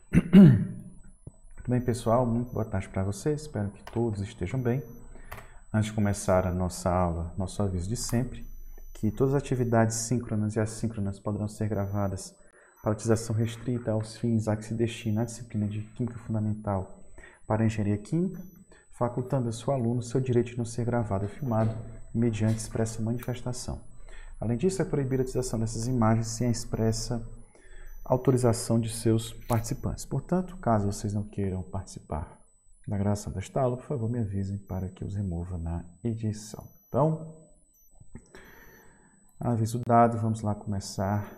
Tudo bem, pessoal? Muito boa tarde para vocês. Espero que todos estejam bem. Antes de começar a nossa aula, nosso aviso de sempre, que todas as atividades síncronas e assíncronas poderão ser gravadas para utilização restrita aos fins a que se destina a disciplina de Química Fundamental para a Engenharia Química, facultando a seu aluno seu direito de não ser gravado e filmado mediante expressa manifestação. Além disso, é proibida a utilização dessas imagens sem a expressa autorização de seus participantes. Portanto, caso vocês não queiram participar da gravação desta aula, por favor, me avisem para que eu os remova na edição. Então, aviso dado, vamos lá começar.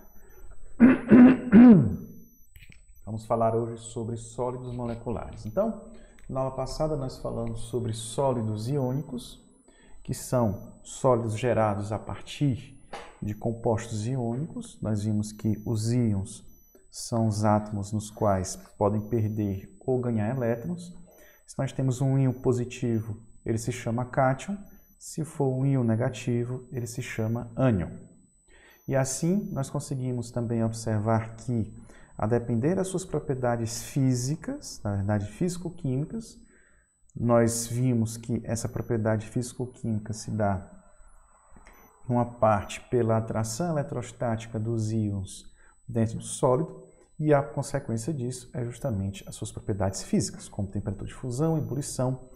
Vamos falar hoje sobre sólidos moleculares. Então, na aula passada nós falamos sobre sólidos iônicos, que são sólidos gerados a partir de compostos iônicos. Nós vimos que os íons são os átomos nos quais podem perder ou ganhar elétrons. Se nós temos um íon positivo, ele se chama cátion. Se for um íon negativo, ele se chama ânion. E assim, nós conseguimos também observar que, a depender das suas propriedades físicas, na verdade físico-químicas, nós vimos que essa propriedade físico-química se dá, em uma parte, pela atração eletrostática dos íons dentro do sólido, e a consequência disso é justamente as suas propriedades físicas, como temperatura de fusão, ebulição,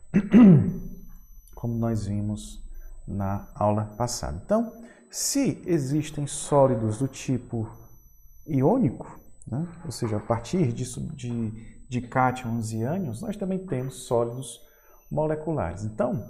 como nós vimos na aula passada. Então, se existem sólidos do tipo iônico, né, ou seja, a partir de cátions e ânions, nós também temos sólidos moleculares. Então,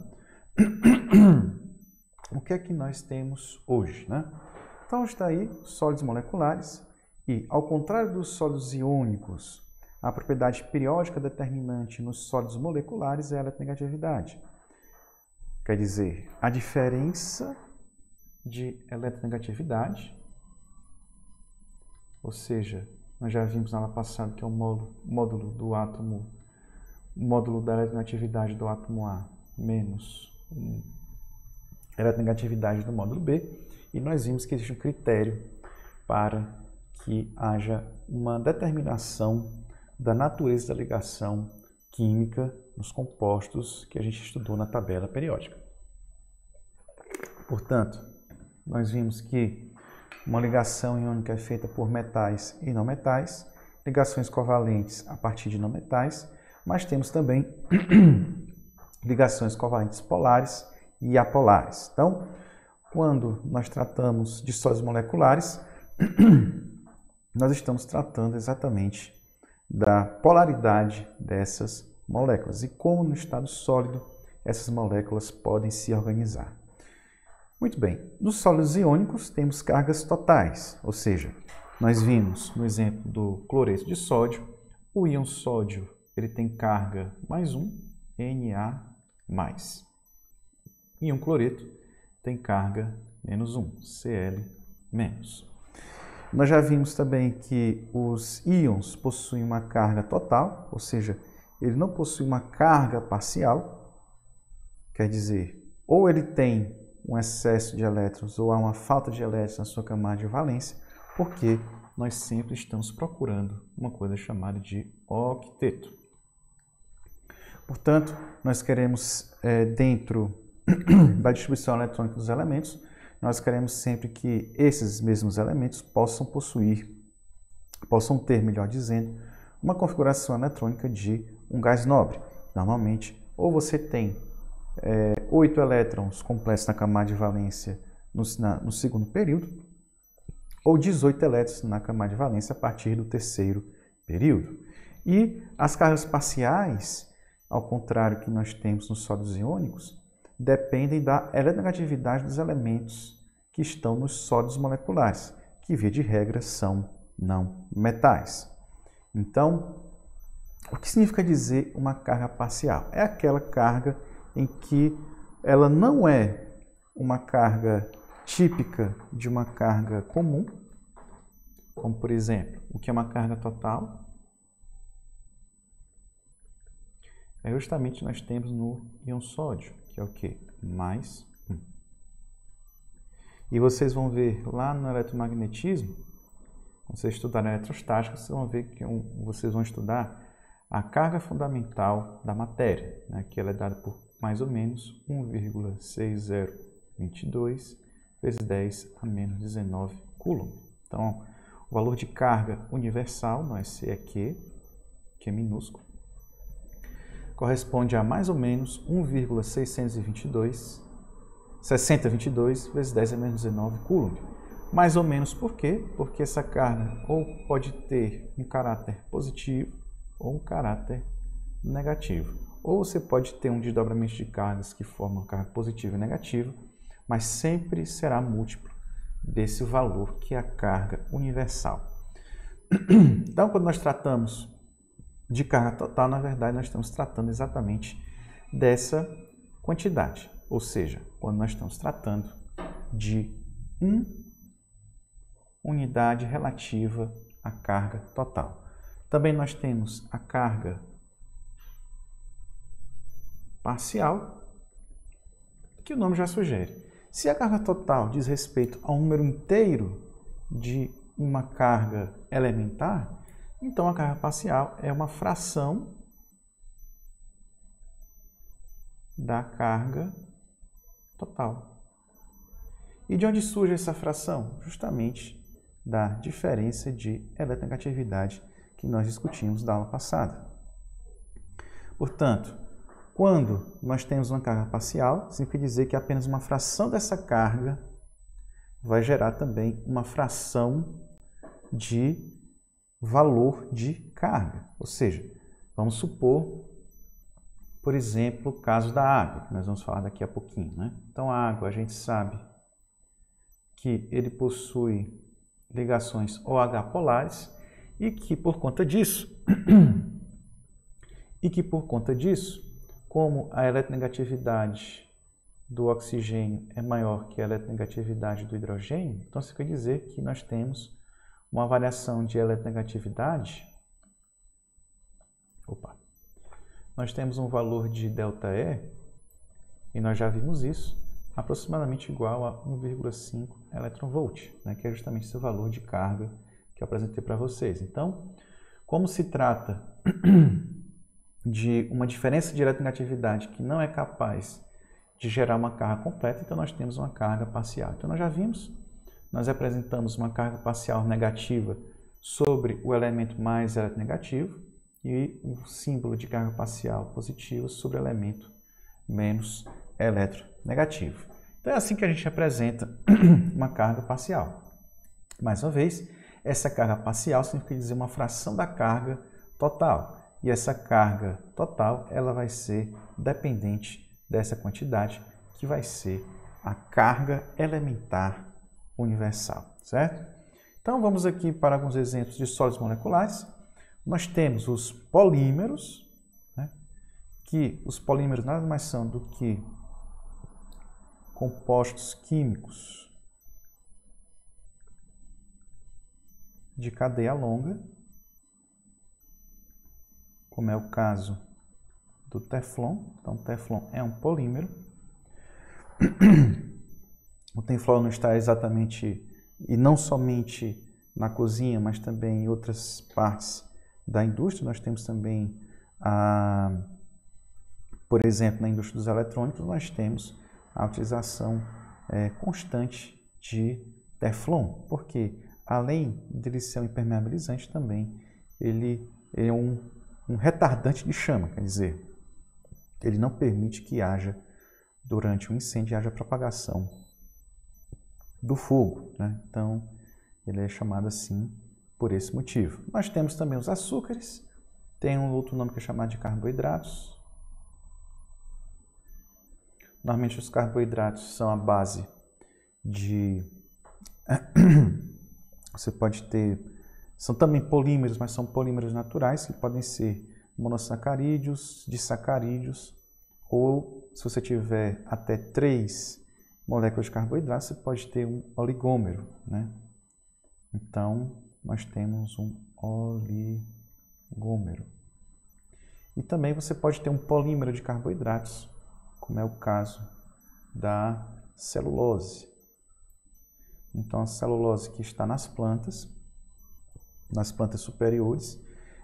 o que é que nós temos hoje, né? Então está aí sólidos moleculares e, ao contrário dos sólidos iônicos, a propriedade periódica determinante nos sólidos moleculares é a eletronegatividade. Quer dizer, a diferença de eletronegatividade, ou seja, nós já vimos na aula passada que é o módulo do átomo, o módulo da eletronegatividade do átomo A menos a eletronegatividade do módulo B, e nós vimos que existe um critério para que haja uma determinação da natureza da ligação química nos compostos que a gente estudou na tabela periódica. Portanto, nós vimos que uma ligação iônica é feita por metais e não metais, ligações covalentes a partir de não metais, mas temos também ligações covalentes polares e apolares. Então, quando nós tratamos de sólidos moleculares, nós estamos tratando exatamente da polaridade dessas moléculas e como no estado sólido essas moléculas podem se organizar. Muito bem, nos sólidos iônicos temos cargas totais, ou seja, nós vimos no exemplo do cloreto de sódio, o íon sódio ele tem carga mais 1, Na+. Íon cloreto tem carga menos 1, Cl-. Nós já vimos também que os íons possuem uma carga total, ou seja, ele não possui uma carga parcial, quer dizer, ou ele tem um excesso de elétrons ou há uma falta de elétrons na sua camada de valência, porque nós sempre estamos procurando uma coisa chamada de octeto. Portanto, nós queremos, dentro da distribuição eletrônica dos elementos, nós queremos sempre que esses mesmos elementos possam ter, melhor dizendo, uma configuração eletrônica de um gás nobre. Normalmente, ou você tem 8 elétrons completos na camada de valência no segundo período, ou 18 elétrons na camada de valência a partir do terceiro período. E as cargas parciais, ao contrário que nós temos nos sólidos iônicos, dependem da eletronegatividade dos elementos que estão nos sólidos moleculares, que, via de regra, são não metais. Então, o que significa dizer uma carga parcial? É aquela carga em que ela não é uma carga típica de uma carga comum, como, por exemplo, o que é uma carga total? É justamente nós temos no íon sódio, que é o quê? Mais 1. E vocês vão ver lá no eletromagnetismo Quando vocês estudarem eletrostática, vocês vão ver que vocês vão estudar a carga fundamental da matéria, né, que ela é dada por mais ou menos 1,6022 vezes 10 a menos 19 coulomb. Então, o valor de carga universal, não é C, é Q, que é minúsculo, corresponde a mais ou menos 1,622 vezes 10 a menos 19 coulomb. Mais ou menos por quê? Porque essa carga ou pode ter um caráter positivo ou um caráter negativo. Ou você pode ter um desdobramento de cargas que formam carga positiva e negativa, mas sempre será múltiplo desse valor que é a carga universal. Então, quando nós tratamos de carga total, na verdade, nós estamos tratando exatamente dessa quantidade. Ou seja, quando nós estamos tratando de unidade relativa à carga total. Também nós temos a carga parcial, que o nome já sugere. Se a carga total diz respeito ao número inteiro de uma carga elementar, então a carga parcial é uma fração da carga total. E de onde surge essa fração? Justamente da diferença de eletronegatividade que nós discutimos da aula passada. Portanto, quando nós temos uma carga parcial, significa dizer que apenas uma fração dessa carga vai gerar também uma fração de valor de carga. Ou seja, vamos supor, por exemplo, o caso da água, que nós vamos falar daqui a pouquinho, né? Então, a água, a gente sabe que ele possui ligações OH polares e que por conta disso, como a eletronegatividade do oxigênio é maior que a eletronegatividade do hidrogênio, então isso quer dizer que nós temos uma variação de eletronegatividade. Nós temos um valor de ΔE, e nós já vimos isso, aproximadamente igual a 1,5 eletronvolt, né, que é justamente esse valor de carga que eu apresentei para vocês. Então, como se trata de uma diferença de eletronegatividade que não é capaz de gerar uma carga completa, então nós temos uma carga parcial. Então nós já vimos, nós apresentamos uma carga parcial negativa sobre o elemento mais eletronegativo e um símbolo de carga parcial positiva sobre o elemento menos eletronegativo. Então é assim que a gente apresenta uma carga parcial. Mais uma vez, essa carga parcial significa dizer uma fração da carga total. E essa carga total, ela vai ser dependente dessa quantidade, que vai ser a carga elementar universal, certo? Então, vamos aqui para alguns exemplos de sólidos moleculares. Nós temos os polímeros, né? Que os polímeros nada mais são do que compostos químicos de cadeia longa, como é o caso do Teflon. Então, o Teflon é um polímero. O Teflon não está exatamente, e não somente na cozinha, mas também em outras partes da indústria. Nós temos também, por exemplo, na indústria dos eletrônicos, nós temos a utilização constante de Teflon, porque além de ele ser um impermeabilizante, também ele é um retardante de chama, quer dizer, ele não permite que haja, durante um incêndio, haja propagação do fogo, né? Então, ele é chamado assim por esse motivo. Nós temos também os açúcares, tem um outro nome que é chamado de carboidratos. Normalmente os carboidratos são a base de... Você pode ter... São também polímeros, mas são polímeros naturais, que podem ser monossacarídeos, disacarídeos, ou se você tiver até 3 moléculas de carboidrato, você pode ter um oligômero, né? Então, nós temos um oligômero. E também você pode ter um polímero de carboidratos, como é o caso da celulose. Então, a celulose que está nas plantas, nas plantas superiores,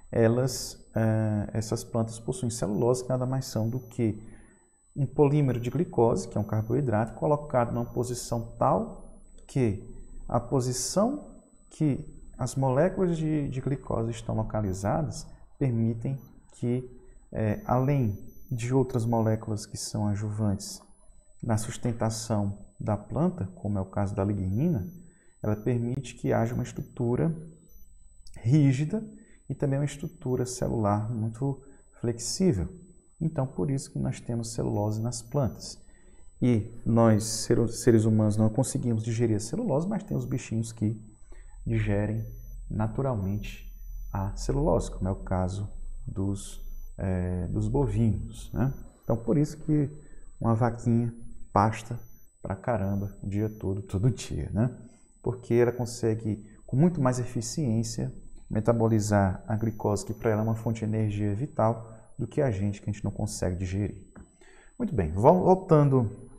essas plantas possuem celulose, que nada mais são do que um polímero de glicose, que é um carboidrato, colocado numa posição tal que a posição que as moléculas de glicose estão localizadas permitem que, além de outras moléculas que são adjuvantes na sustentação da planta, como é o caso da lignina, ela permite que haja uma estrutura rígida e também uma estrutura celular muito flexível. Então, por isso que nós temos celulose nas plantas. E nós, seres humanos, não conseguimos digerir a celulose, mas tem os bichinhos que digerem naturalmente a celulose, como é o caso dos bovinos, né? Então, por isso que uma vaquinha pasta pra caramba o dia todo dia, né? Porque ela consegue, com muito mais eficiência, metabolizar a glicose, que para ela é uma fonte de energia vital, do que a gente não consegue digerir. Muito bem, voltando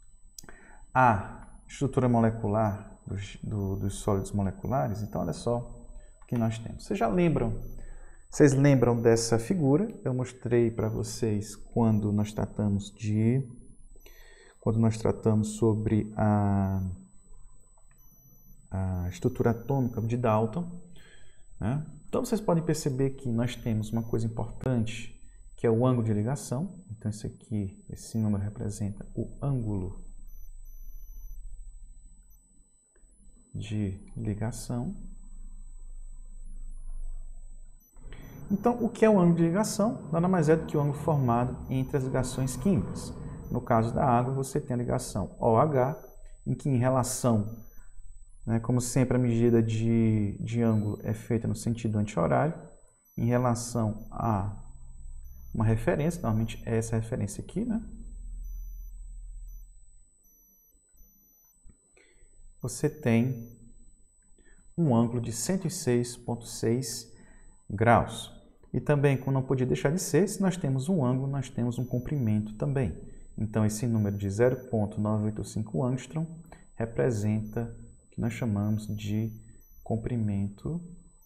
à estrutura molecular dos sólidos moleculares, então olha só o que nós temos. Vocês lembram dessa figura? Eu mostrei para vocês quando nós tratamos sobre a estrutura atômica de Dalton, né? Então vocês podem perceber que nós temos uma coisa importante, que é o ângulo de ligação. Então esse número representa o ângulo de ligação. Então, o que é o ângulo de ligação? Nada mais é do que o ângulo formado entre as ligações químicas. No caso da água, você tem a ligação OH, em que em relação, né, como sempre, a medida de ângulo é feita no sentido anti-horário, em relação a uma referência, normalmente é essa referência aqui, né? Você tem um ângulo de 106,6 graus. E também, como não podia deixar de ser, se nós temos um ângulo, nós temos um comprimento também. Então, esse número de 0,985 angstrom representa o que nós chamamos de comprimento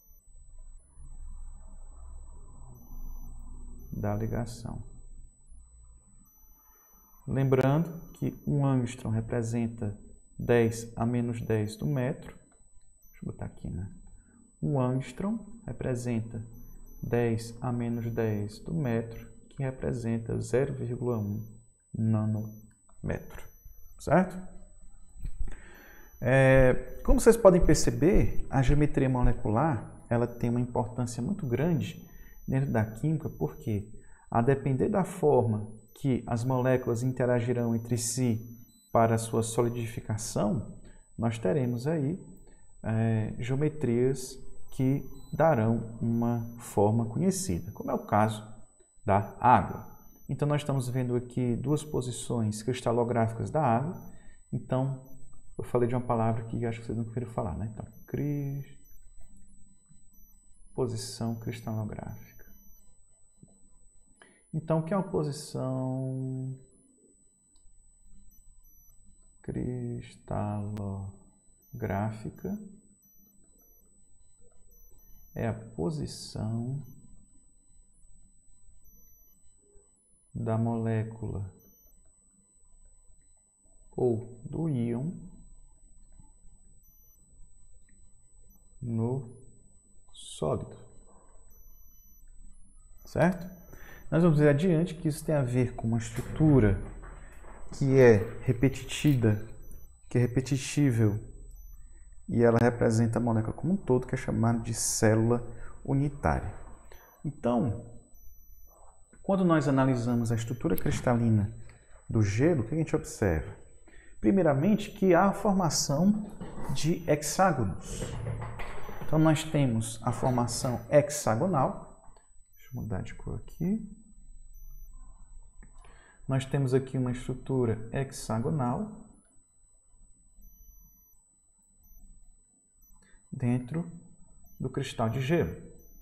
da ligação. Lembrando que um angstrom representa 10 a menos 10 do metro. Deixa eu botar aqui, né? Um angstrom representa 10 a menos 10 do metro, que representa 0,1 nanômetro, certo? Como vocês podem perceber, a geometria molecular ela tem uma importância muito grande dentro da química, porque a depender da forma que as moléculas interagirão entre si para a sua solidificação, nós teremos aí geometrias que darão uma forma conhecida, como é o caso da água. Então, nós estamos vendo aqui duas posições cristalográficas da água. Então, eu falei de uma palavra que acho que vocês não queriam falar, né? Então, posição cristalográfica. Então, o que é uma posição cristalográfica? É a posição da molécula ou do íon no sólido, certo? Nós vamos ver adiante que isso tem a ver com uma estrutura que é repetitiva, que é repetível, e ela representa a molécula como um todo, que é chamada de célula unitária. Então, quando nós analisamos a estrutura cristalina do gelo, o que a gente observa? Primeiramente, que há a formação de hexágonos. Então, nós temos a formação hexagonal. Deixa eu mudar de cor aqui. Nós temos aqui uma estrutura hexagonal dentro do cristal de gelo.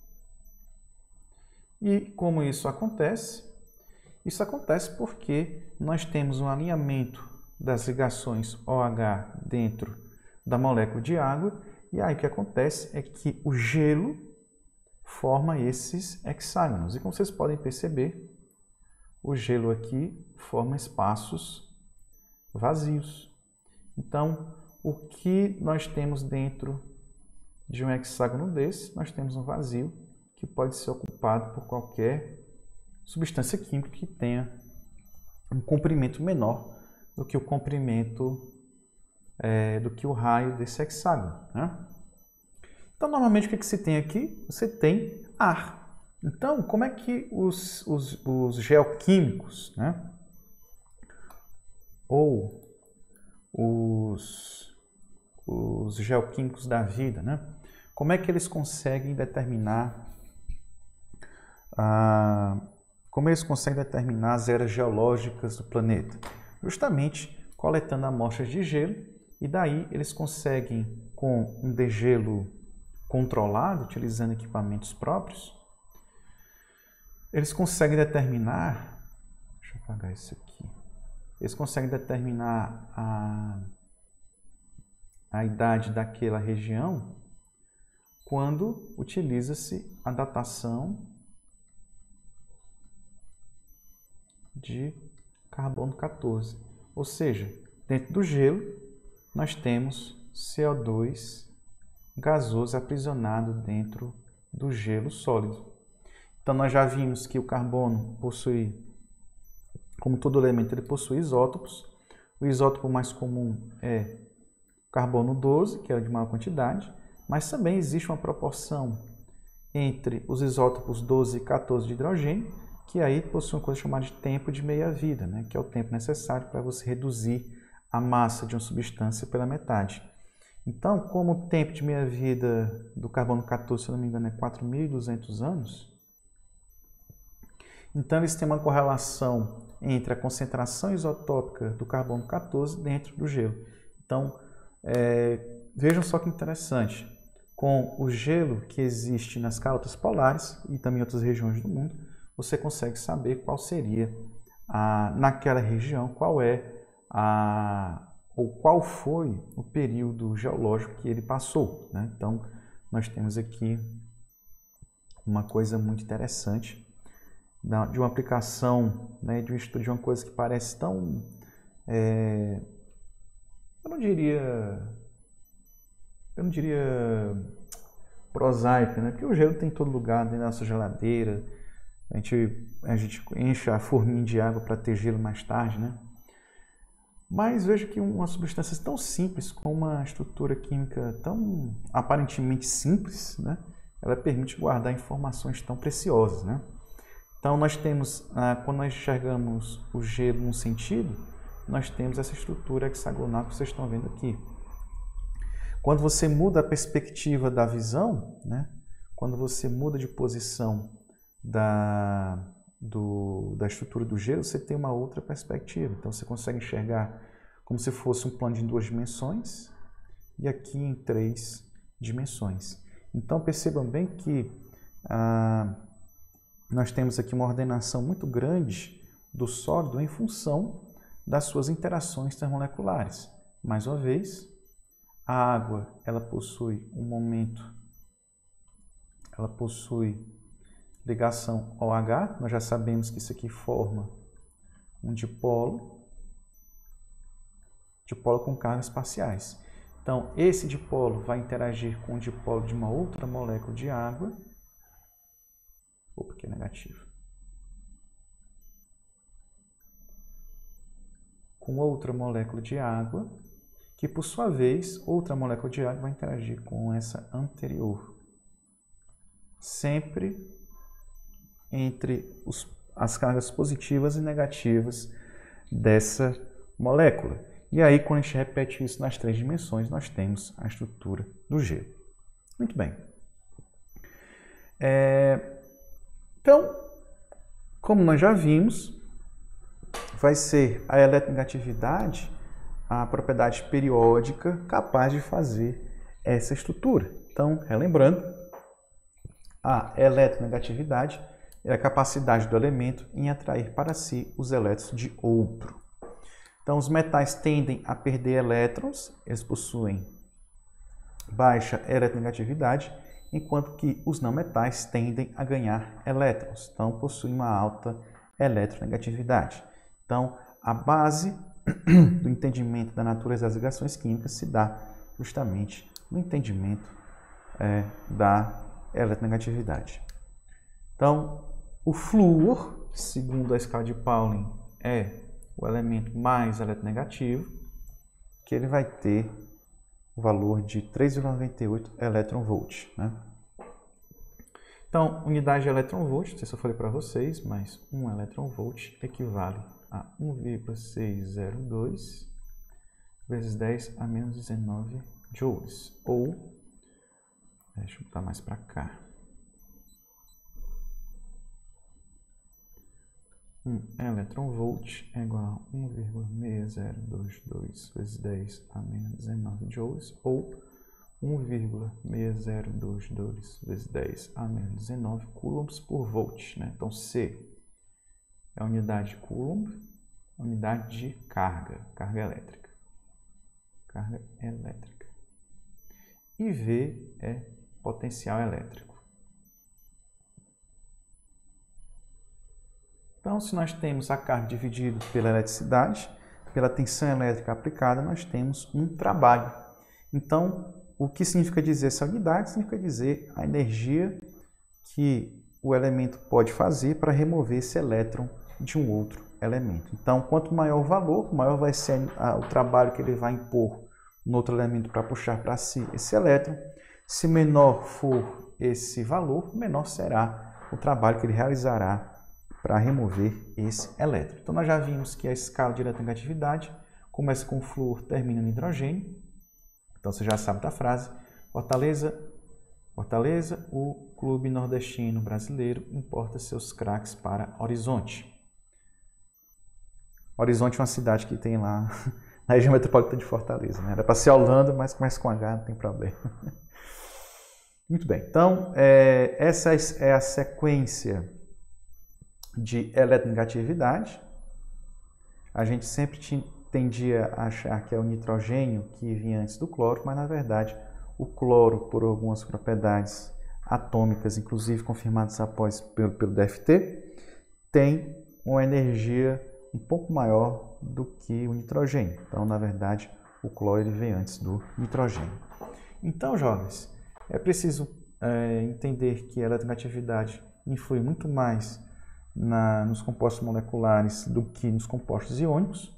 E como isso acontece? Isso acontece porque nós temos um alinhamento das ligações OH dentro da molécula de água E aí o que acontece é que o gelo forma esses hexágonos. E como vocês podem perceber, o gelo aqui forma espaços vazios. Então, o que nós temos dentro de um hexágono desse? Nós temos um vazio que pode ser ocupado por qualquer substância química que tenha um comprimento menor do que o comprimento do que o raio desse hexágono, né? Então, normalmente, o que se tem aqui? Você tem ar. Então, como é que os geoquímicos, né? Ou os geoquímicos da vida, né? Como é que eles conseguem determinar as eras geológicas do planeta? Justamente coletando amostras de gelo, e daí eles conseguem, com um degelo controlado, utilizando equipamentos próprios, eles conseguem determinar, deixa eu apagar isso aqui, eles conseguem determinar a idade daquela região quando utiliza-se a datação de carbono 14. Ou seja, dentro do gelo, nós temos CO2 gasoso aprisionado dentro do gelo sólido. Então, nós já vimos que o carbono possui, como todo elemento, ele possui isótopos. O isótopo mais comum é o carbono 12, que é o de maior quantidade, mas também existe uma proporção entre os isótopos 12 e 14 de hidrogênio, que aí possui uma coisa chamada de tempo de meia-vida, né? Que é o tempo necessário para você reduzir a massa de uma substância pela metade. Então, como o tempo de meia-vida do carbono 14, se não me engano, é 4.200 anos, então eles têm uma correlação entre a concentração isotópica do carbono 14 dentro do gelo. Então, vejam só que interessante, com o gelo que existe nas calotas polares e também em outras regiões do mundo, você consegue saber qual seria, naquela região, qual foi o período geológico que ele passou, né? Então, nós temos aqui uma coisa muito interessante de uma aplicação, né, de um estudo de uma coisa que parece tão, eu não diria prosaica, né? Porque o gelo tem em todo lugar, dentro da nossa geladeira, a gente enche a forminha de água para ter gelo mais tarde, né? Mas veja que uma substância tão simples, com uma estrutura química tão aparentemente simples, né? Ela permite guardar informações tão preciosas, né? Então, nós temos, quando nós enxergamos o gelo num sentido, nós temos essa estrutura hexagonal que vocês estão vendo aqui. Quando você muda a perspectiva da visão, né? Quando você muda de posição da estrutura do gelo, você tem uma outra perspectiva. Então, você consegue enxergar como se fosse um plano de 2 dimensões e aqui em 3 dimensões. Então, percebam bem que nós temos aqui uma ordenação muito grande do sólido em função das suas interações termomoleculares. Mais uma vez, a água ela possui um momento, ela possui ligação OH, nós já sabemos que isso aqui forma um dipolo com cargas parciais. Então, esse dipolo vai interagir com o dipolo de uma outra molécula de água, opa, que é negativo, com outra molécula de água, que por sua vez, outra molécula de água vai interagir com essa anterior. Sempre entre as cargas positivas e negativas dessa molécula. E aí, quando a gente repete isso nas 3 dimensões, nós temos a estrutura do gelo. Muito bem. Então, como nós já vimos, vai ser a eletronegatividade a propriedade periódica capaz de fazer essa estrutura. Então, relembrando, a eletronegatividade é a capacidade do elemento em atrair para si os elétrons de outro. Então, os metais tendem a perder elétrons, eles possuem baixa eletronegatividade, enquanto que os não metais tendem a ganhar elétrons, então possuem uma alta eletronegatividade. Então, a base do entendimento da natureza das ligações químicas se dá justamente no entendimento da eletronegatividade. Então, o flúor, segundo a escala de Pauling, é o elemento mais eletronegativo, que ele vai ter o valor de 3,98 elétron-volt, né? Então, unidade de elétron-volt, não sei se eu falei para vocês, mas 1 elétron-volt equivale a 1,602 vezes 10 a menos 19 joules, ou, deixa eu botar mais para cá, 1 elétron-volt é igual a 1,6022 vezes 10 a menos 19 joules, ou 1,6022 vezes 10 a menos 19 coulombs por volt, né? Então, C é a unidade de coulomb, unidade de carga elétrica. Carga elétrica. E V é potencial elétrico. Então, se nós temos a carga dividida pela eletricidade, pela tensão elétrica aplicada, nós temos um trabalho. Então, o que significa dizer essa unidade? Significa dizer a energia que o elemento pode fazer para remover esse elétron de um outro elemento. Então, quanto maior o valor, maior vai ser o trabalho que ele vai impor no outro elemento para puxar para si esse elétron. Se menor for esse valor, menor será o trabalho que ele realizará para remover esse elétron. Então, nós já vimos que a escala de eletronegatividade começa com flúor, termina no hidrogênio. Então, você já sabe da frase. Fortaleza, o clube nordestino brasileiro importa seus craques para Horizonte. Horizonte é uma cidade que tem lá na região metropolitana de Fortaleza, né? Era para ser Holanda, mas começa com H, não tem problema. Muito bem. Então, essa é a sequência de eletronegatividade. A gente sempre tendia a achar que é o nitrogênio que vinha antes do cloro, mas na verdade o cloro, por algumas propriedades atômicas, inclusive confirmadas após pelo DFT, tem uma energia um pouco maior do que o nitrogênio. Então, na verdade, o cloro ele vem antes do nitrogênio. Então, jovens, é preciso entender que a eletronegatividade influi muito mais nos compostos moleculares do que nos compostos iônicos.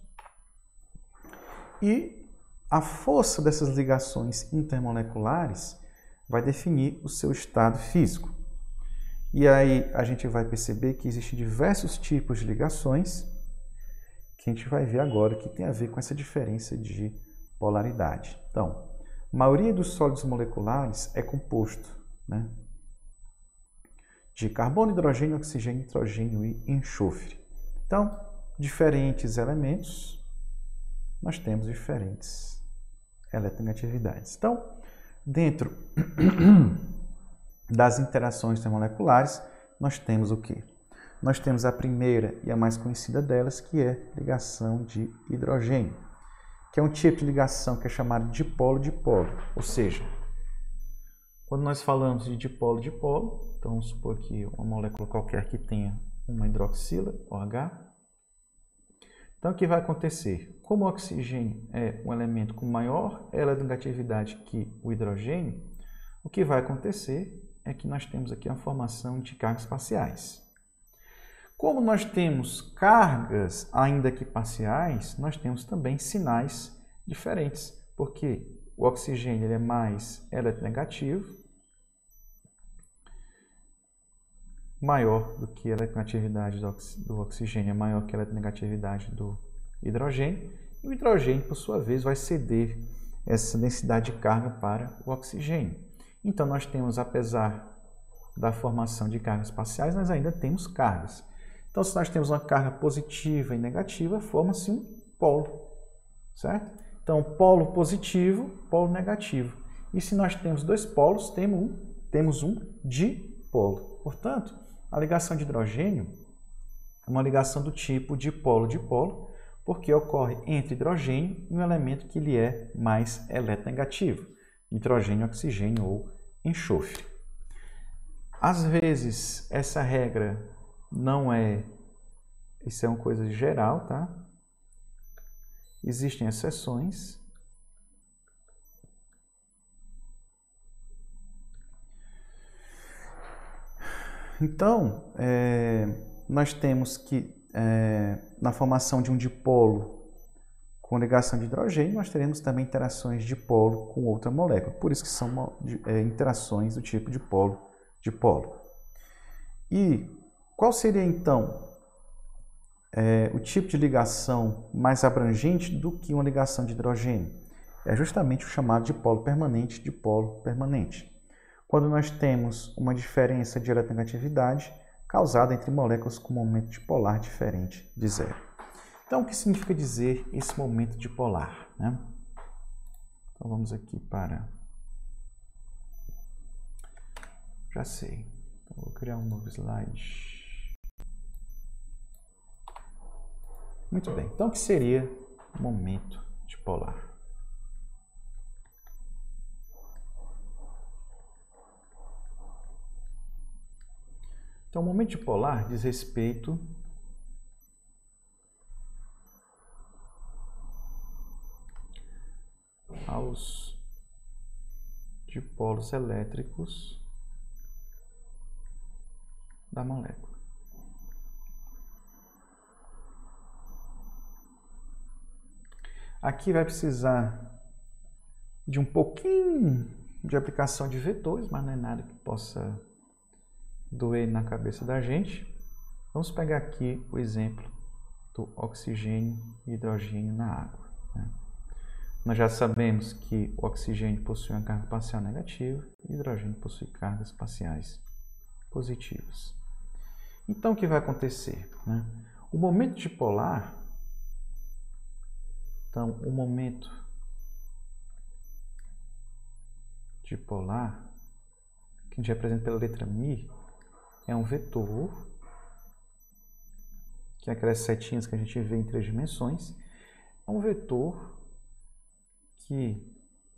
E a força dessas ligações intermoleculares vai definir o seu estado físico. E aí a gente vai perceber que existem diversos tipos de ligações que a gente vai ver agora que tem a ver com essa diferença de polaridade. Então, a maioria dos sólidos moleculares é composto, né, de carbono, hidrogênio, oxigênio, nitrogênio e enxofre. Então, diferentes elementos, nós temos diferentes eletronegatividades. Então, dentro das interações intermoleculares, nós temos o quê? Nós temos a primeira e a mais conhecida delas, que é ligação de hidrogênio, que é um tipo de ligação que é chamado de dipolo-dipolo, ou seja, quando nós falamos de dipolo-dipolo, então vamos supor que uma molécula qualquer que tenha uma hidroxila, OH. Então, o que vai acontecer? Como o oxigênio é um elemento com maior eletronegatividade que o hidrogênio, o que vai acontecer é que nós temos aqui a formação de cargas parciais. Como nós temos cargas, ainda que parciais, nós temos também sinais diferentes, porque o oxigênio ele é mais eletronegativo, maior do que a eletronegatividade do oxigênio, é maior que a eletronegatividade do hidrogênio, e o hidrogênio, por sua vez, vai ceder essa densidade de carga para o oxigênio. Então, nós temos, apesar da formação de cargas parciais, nós ainda temos cargas. Então, se nós temos uma carga positiva e negativa, forma-se um polo, certo? Então, polo positivo, polo negativo. E se nós temos dois polos, temos um dipolo. Portanto, a ligação de hidrogênio é uma ligação do tipo dipolo-dipolo, porque ocorre entre hidrogênio e um elemento que ele é mais eletronegativo. nitrogênio, oxigênio ou enxofre. Às vezes, essa regra não é... Isso é uma coisa geral, tá? Existem exceções. Então, nós temos que, na formação de um dipolo com ligação de hidrogênio, nós teremos também interações de dipolo com outra molécula. Por isso que são interações do tipo dipolo-dipolo. E qual seria, então, o tipo de ligação mais abrangente do que uma ligação de hidrogênio? É justamente o chamado dipolo permanente. Quando nós temos uma diferença de eletronegatividade causada entre moléculas com momento dipolar diferente de zero. Então, o que significa dizer esse momento dipolar, né? Então, vamos aqui para... Já sei. Então, vou criar um novo slide. Muito bem. Então, o que seria momento dipolar? Então, o momento dipolar diz respeito aos dipolos elétricos da molécula. Aqui vai precisar de um pouquinho de aplicação de vetores, mas não é nada que possa doer na cabeça da gente. Vamos pegar aqui o exemplo do oxigênio e hidrogênio na água, né? Nós já sabemos que o oxigênio possui uma carga parcial negativa e o hidrogênio possui cargas parciais positivas. Então, o que vai acontecer, né? O momento dipolar, então, o momento dipolar, que a gente representa pela letra μ, é um vetor, que é aquelas setinhas que a gente vê em 3 dimensões, é um vetor que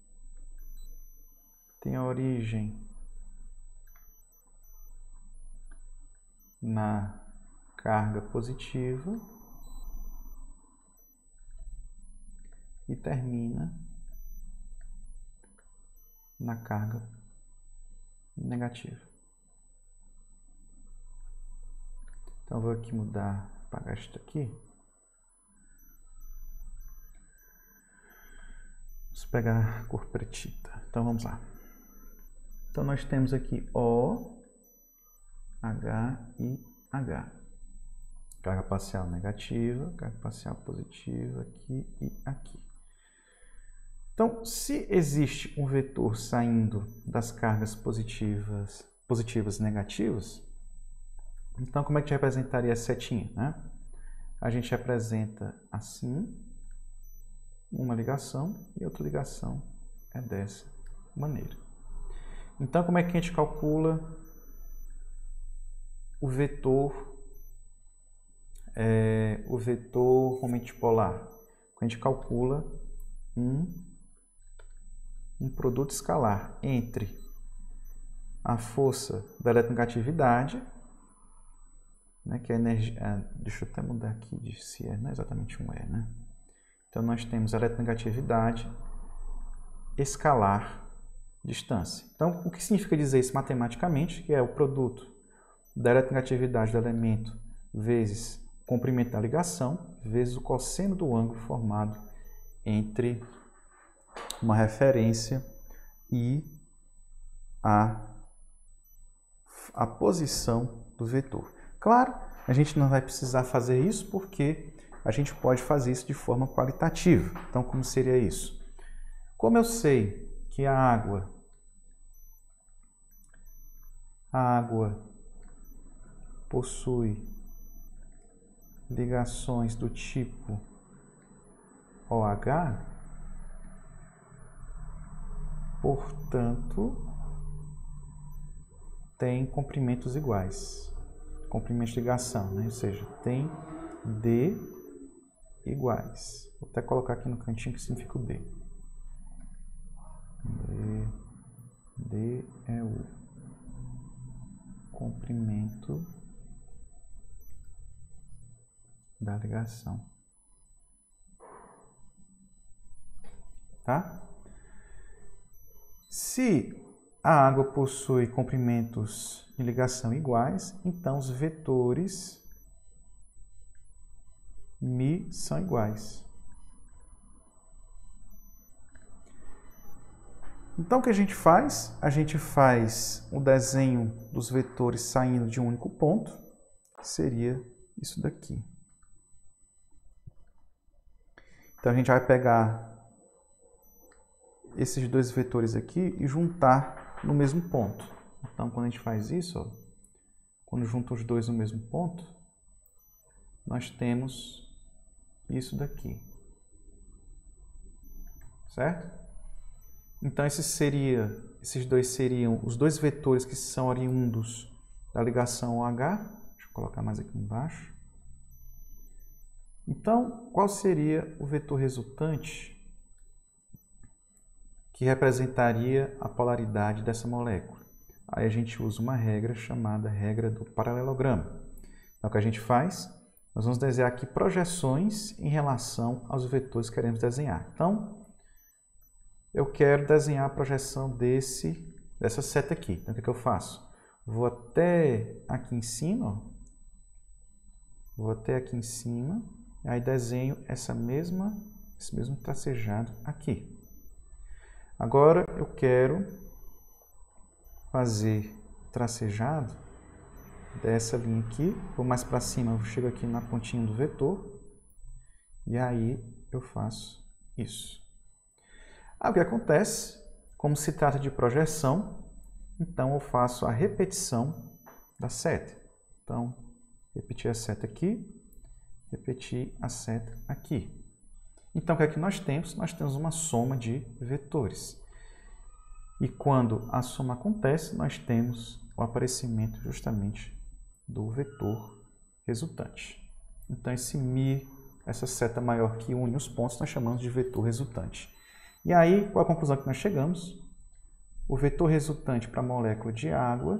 tem a origem na carga positiva e termina na carga negativa. Então, eu vou aqui mudar, apagar isso aqui. Vamos pegar a cor pretita. Então, vamos lá. Então, nós temos aqui O, H e H. Carga parcial negativa, carga parcial positiva aqui e aqui. Então, se existe um vetor saindo das cargas positivas e negativas, então como é que a gente representaria a setinha, né? A gente representa assim, uma ligação e outra ligação é dessa maneira. Então, como é que a gente calcula o vetor momento dipolar? A gente calcula um produto escalar entre a força da eletronegatividade, né, que é a energia... deixa eu até mudar aqui de se não é exatamente um E, né? Então, nós temos a eletronegatividade escalar distância. Então, o que significa dizer isso matematicamente? Que é o produto da eletronegatividade do elemento vezes o comprimento da ligação, vezes o cosseno do ângulo formado entre uma referência e a posição do vetor. Claro, a gente não vai precisar fazer isso porque a gente pode fazer isso de forma qualitativa. Então, como seria isso? Como eu sei que a água possui ligações do tipo OH, portanto, tem comprimentos iguais. Comprimento de ligação, né? Ou seja, tem D iguais. Vou até colocar aqui no cantinho que significa o D. D é o comprimento da ligação. Tá? Se a água possui comprimentos de ligação iguais, então os vetores μ são iguais. Então, o que a gente faz? A gente faz o desenho dos vetores saindo de um único ponto, que seria isso daqui. Então, a gente vai pegar esses dois vetores aqui e juntar no mesmo ponto. Então, quando a gente faz isso, ó, quando junta os dois no mesmo ponto, nós temos isso daqui. Certo? Então, esses dois seriam os dois vetores que são oriundos da ligação OH. Deixa eu colocar mais aqui embaixo. Então, qual seria o vetor resultante que representaria a polaridade dessa molécula? Aí a gente usa uma regra chamada regra do paralelogramo. Então, o que a gente faz? Nós vamos desenhar aqui projeções em relação aos vetores que queremos desenhar. Então, eu quero desenhar a projeção dessa seta aqui. Então, o que eu faço? Vou até aqui em cima, e aí desenho esse mesmo tracejado aqui. Agora, eu quero fazer tracejado dessa linha aqui, vou mais para cima, eu chego aqui na pontinha do vetor, e aí eu faço isso. Aí o que acontece? Como se trata de projeção, então eu faço a repetição da seta. Então, repetir a seta aqui, repetir a seta aqui. Então, o que é que nós temos? Nós temos uma soma de vetores. E quando a soma acontece, nós temos o aparecimento justamente do vetor resultante. Então, essa seta maior que une os pontos, nós chamamos de vetor resultante. E aí, qual a conclusão que nós chegamos? O vetor resultante para a molécula de água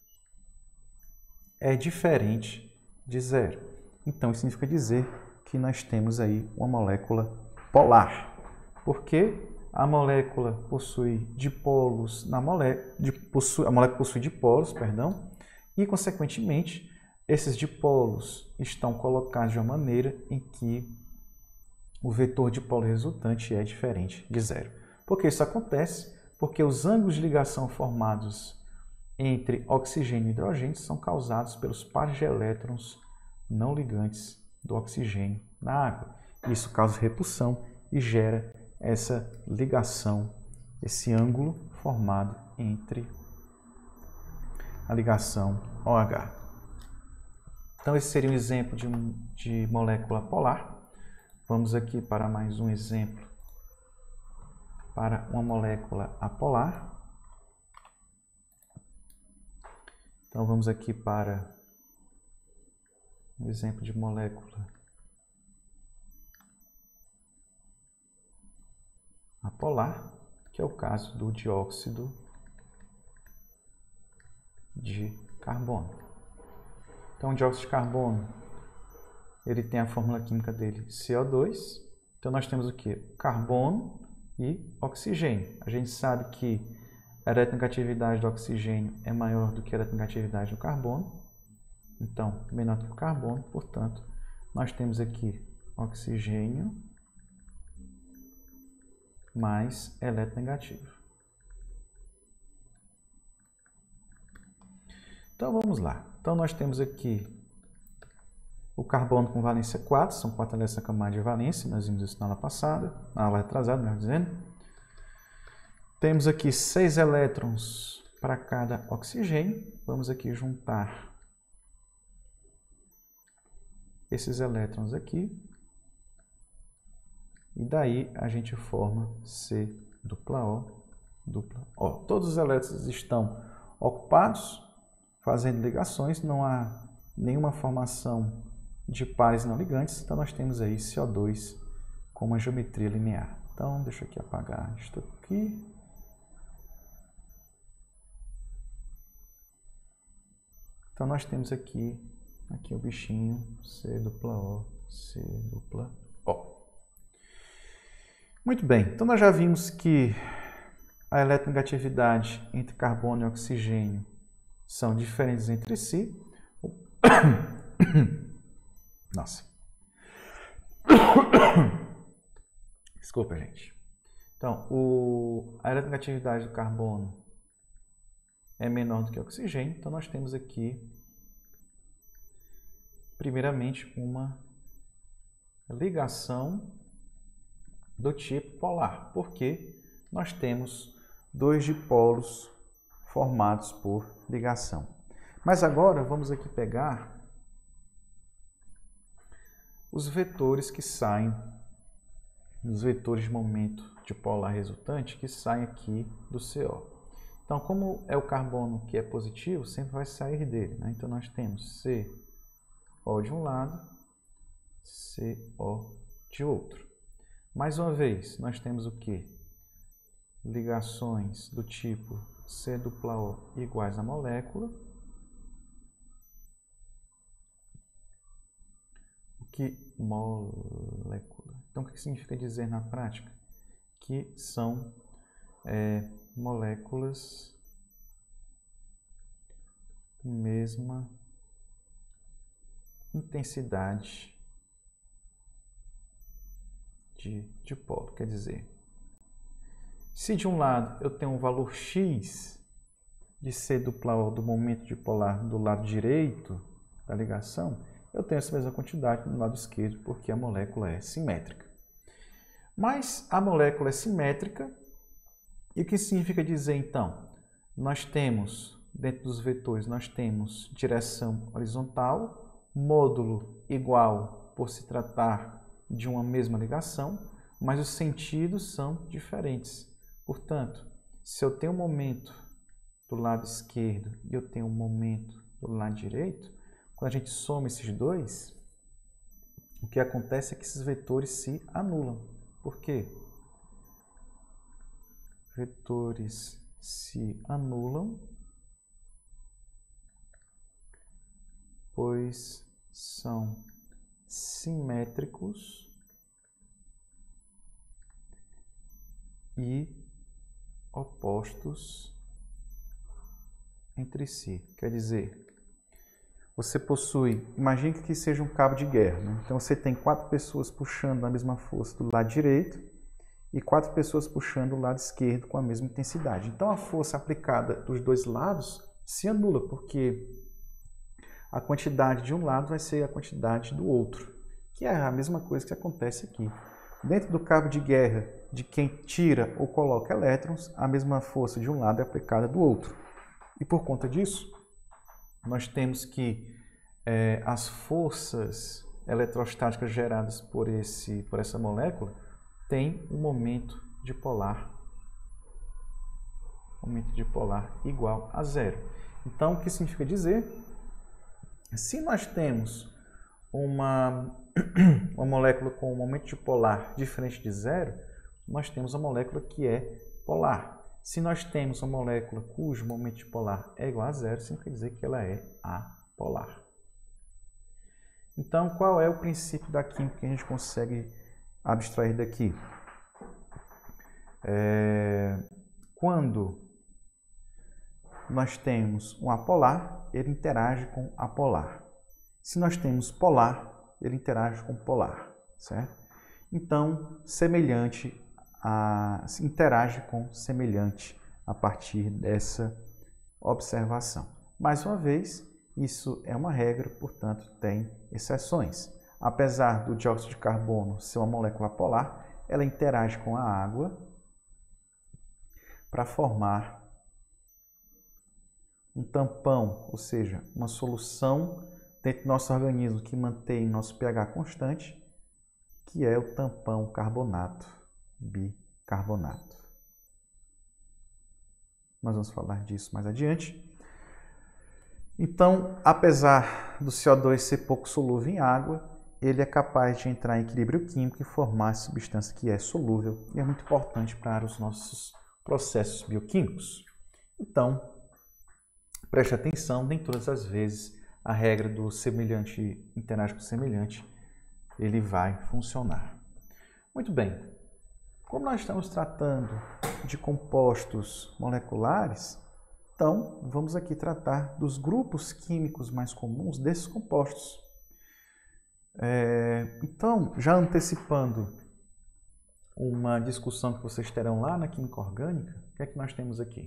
é diferente de zero. Então, isso significa dizer que nós temos aí uma molécula polar. Porque a molécula possui dipolos a molécula possui dipolos, e, consequentemente, esses dipolos estão colocados de uma maneira em que o vetor dipolo resultante é diferente de zero. Por que isso acontece? Porque os ângulos de ligação formados entre oxigênio e hidrogênio são causados pelos pares de elétrons não ligantes do oxigênio na água. Isso causa repulsão e gera essa ligação, esse ângulo formado entre a ligação OH. Então, esse seria um exemplo de molécula polar. Vamos aqui para mais um exemplo para uma molécula apolar. Então, vamos aqui para um exemplo de molécula apolar, que é o caso do dióxido de carbono. Então, o dióxido de carbono, ele tem a fórmula química dele CO2. Então, nós temos o quê? Carbono e oxigênio. A gente sabe que a eletronegatividade do oxigênio é maior do que a eletronegatividade do carbono. Então, menor do que o carbono, portanto, nós temos aqui oxigênio mais eletronegativo. Então, vamos lá. Então, nós temos aqui o carbono com valência 4, são 4 elétrons na camada de valência, nós vimos isso na aula passada, na aula retrasada, melhor dizendo. Temos aqui 6 elétrons para cada oxigênio. Vamos aqui juntar esses elétrons aqui. E daí a gente forma C dupla O. Todos os elétrons estão ocupados, fazendo ligações, não há nenhuma formação de pares não ligantes, então nós temos aí CO2 com uma geometria linear. Então, deixa eu aqui apagar isto aqui. Então, nós temos aqui o bichinho C+O, C+O. Muito bem, então nós já vimos que a eletronegatividade entre carbono e oxigênio são diferentes entre si. Nossa. Desculpa, gente. Então, a eletronegatividade do carbono é menor do que o oxigênio. Então, nós temos aqui, primeiramente, uma ligação do tipo polar, porque nós temos dois dipolos formados por ligação. Mas agora vamos aqui pegar os vetores que saem, os vetores de momento dipolar resultante que saem aqui do CO. Então, como é o carbono que é positivo, sempre vai sair dele, né? Então, nós temos CO de um lado, CO de outro. Mais uma vez, nós temos o quê? Ligações do tipo C+O iguais à molécula. O que molécula? Então, o que significa dizer na prática? Que são moléculas com mesma intensidade de dipolo. Quer dizer, se de um lado eu tenho um valor X de C+O do momento dipolar do lado direito da ligação, eu tenho essa mesma quantidade no lado esquerdo, porque a molécula é simétrica. Mas a molécula é simétrica, e o que significa dizer então? Nós temos, dentro dos vetores, nós temos direção horizontal, módulo igual por se tratar de uma mesma ligação, mas os sentidos são diferentes. Portanto, se eu tenho um momento do lado esquerdo e eu tenho um momento do lado direito, quando a gente soma esses dois, o que acontece é que esses vetores se anulam. Por quê? Vetores se anulam, pois são simétricos e opostos entre si. Quer dizer, você possui, imagine que seja um cabo de guerra, né? Então você tem 4 pessoas puxando a mesma força do lado direito e 4 pessoas puxando o lado esquerdo com a mesma intensidade. Então a força aplicada dos dois lados se anula, porque a quantidade de um lado vai ser a quantidade do outro, que é a mesma coisa que acontece aqui. Dentro do cabo de guerra de quem tira ou coloca elétrons, a mesma força de um lado é aplicada do outro. E por conta disso, nós temos que as forças eletrostáticas geradas por essa molécula têm um momento dipolar igual a zero. Então, o que significa dizer? Se nós temos uma molécula com um momento dipolar diferente de zero, nós temos a molécula que é polar. Se nós temos uma molécula cujo momento dipolar é igual a zero, significa dizer que ela é apolar. Então, qual é o princípio da química que a gente consegue abstrair daqui? Quando nós temos um apolar, ele interage com apolar. Se nós temos polar, ele interage com polar, certo? Então, semelhante interage com semelhante a partir dessa observação. Mais uma vez, isso é uma regra, portanto, tem exceções. Apesar do dióxido de carbono ser uma molécula polar, ela interage com a água para formar um tampão, ou seja, uma solução dentro do nosso organismo que mantém nosso pH constante, que é o tampão carbonato, bicarbonato. Nós vamos falar disso mais adiante. Então, apesar do CO2 ser pouco solúvel em água, ele é capaz de entrar em equilíbrio químico e formar substância que é solúvel e é muito importante para os nossos processos bioquímicos. Então, Preste atenção, nem todas as vezes a regra do semelhante interage com semelhante, ele vai funcionar. Muito bem, como nós estamos tratando de compostos moleculares, então vamos aqui tratar dos grupos químicos mais comuns desses compostos. Então, já antecipando uma discussão que vocês terão lá na Química Orgânica, o que é que nós temos aqui?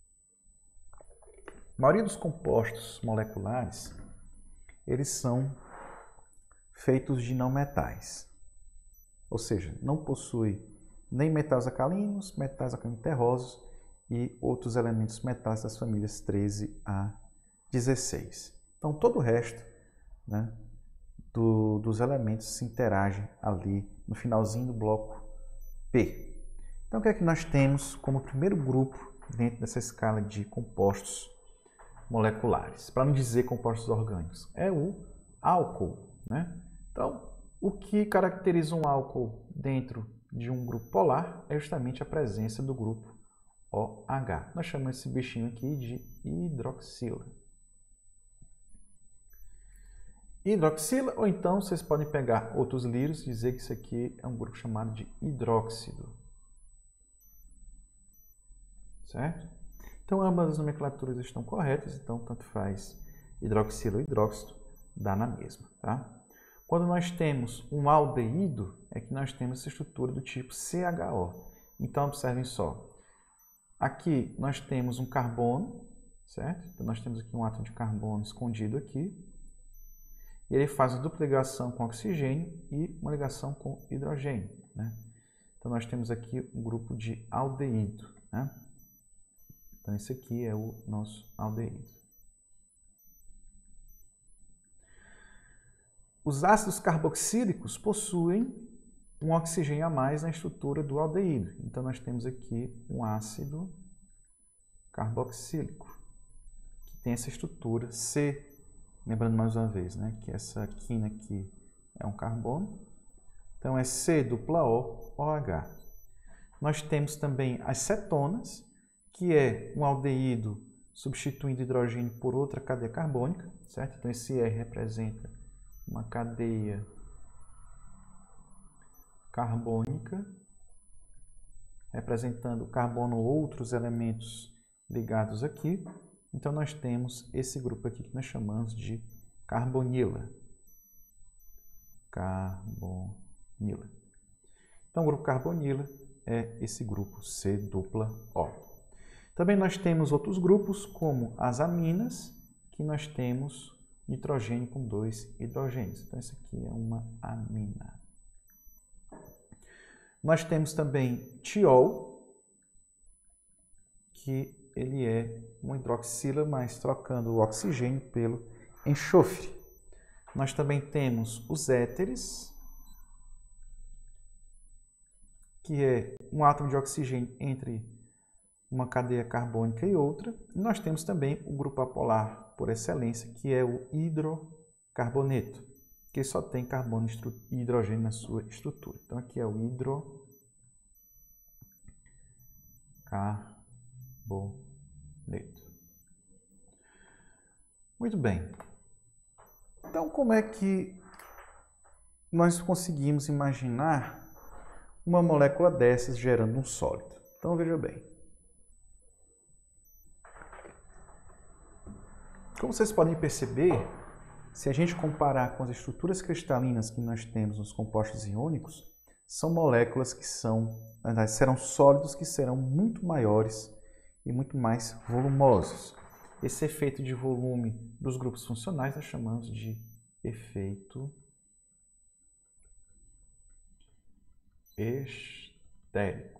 A maioria dos compostos moleculares, eles são feitos de não metais. Ou seja, não possui nem metais alcalinos, metais alcalinos terrosos e outros elementos metais das famílias 13 a 16. Então, todo o resto, né, dos elementos se interagem ali no finalzinho do bloco P. Então, o que é que nós temos como primeiro grupo dentro dessa escala de compostos moleculares? Para não dizer compostos orgânicos, é o álcool, né? Então, o que caracteriza um álcool dentro de um grupo polar é justamente a presença do grupo OH. Nós chamamos esse bichinho aqui de hidroxila. Hidroxila, ou então vocês podem pegar outros livros e dizer que isso aqui é um grupo chamado de hidróxido. Certo? Então, ambas as nomenclaturas estão corretas, então tanto faz hidroxila ou hidróxido, dá na mesma, tá? Quando nós temos um aldeído, é que nós temos essa estrutura do tipo CHO. Então, observem só. Aqui nós temos um carbono, certo? Então, nós temos aqui um átomo de carbono escondido aqui. E ele faz a dupla ligação com oxigênio e uma ligação com hidrogênio, né? Então, nós temos aqui um grupo de aldeído, né? Então, esse aqui é o nosso aldeído. Os ácidos carboxílicos possuem um oxigênio a mais na estrutura do aldeído. Então, nós temos aqui um ácido carboxílico, que tem essa estrutura C. Lembrando mais uma vez, né, que essa quina aqui é um carbono. Então, é C dupla O, OH. Nós temos também as cetonas, que é um aldeído substituindo hidrogênio por outra cadeia carbônica, certo? Então, esse R representa uma cadeia carbônica, representando carbono ou outros elementos ligados aqui. Então, nós temos esse grupo aqui que nós chamamos de carbonila. Carbonila. Então, o grupo carbonila é esse grupo C dupla O. Também nós temos outros grupos, como as aminas, que nós temos nitrogênio com 2 hidrogênios. Então, isso aqui é uma amina. Nós temos também tiol, que ele é uma hidroxila, mas trocando o oxigênio pelo enxofre. Nós também temos os éteres, que é um átomo de oxigênio entre uma cadeia carbônica e outra. E nós temos também o grupo apolar por excelência, que é o hidrocarboneto, que só tem carbono e hidrogênio na sua estrutura. Então, aqui é o hidrocarboneto. Muito bem. Então, como é que nós conseguimos imaginar uma molécula dessas gerando um sólido? Então, veja bem. Como vocês podem perceber, se a gente comparar com as estruturas cristalinas que nós temos nos compostos iônicos, são moléculas que serão sólidos que serão muito maiores e muito mais volumosos. Esse efeito de volume dos grupos funcionais nós chamamos de efeito estérico.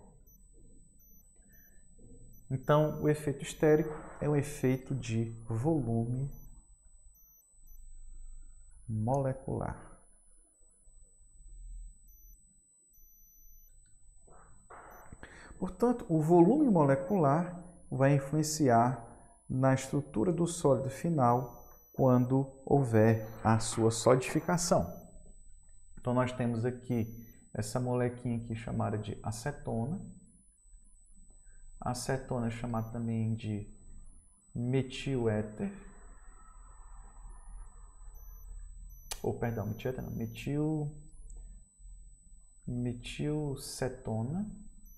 Então, o efeito estérico é um efeito de volume molecular. Portanto, o volume molecular vai influenciar na estrutura do sólido final quando houver a sua solidificação. Então, nós temos aqui essa molequinha aqui chamada de acetona. A acetona é chamada também de metil-éter, metilcetona,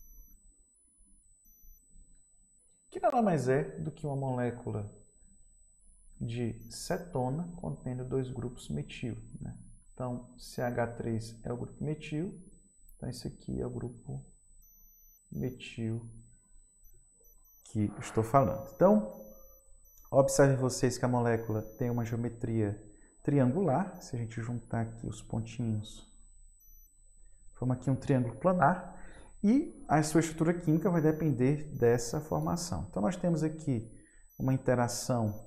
que nada mais é do que uma molécula de cetona contendo dois grupos metil, né? Então, CH3 é o grupo metil, então esse aqui é o grupo metil que estou falando. Então, observem vocês que a molécula tem uma geometria triangular. Se a gente juntar aqui os pontinhos, forma aqui um triângulo planar. E a sua estrutura química vai depender dessa formação. Então, nós temos aqui uma interação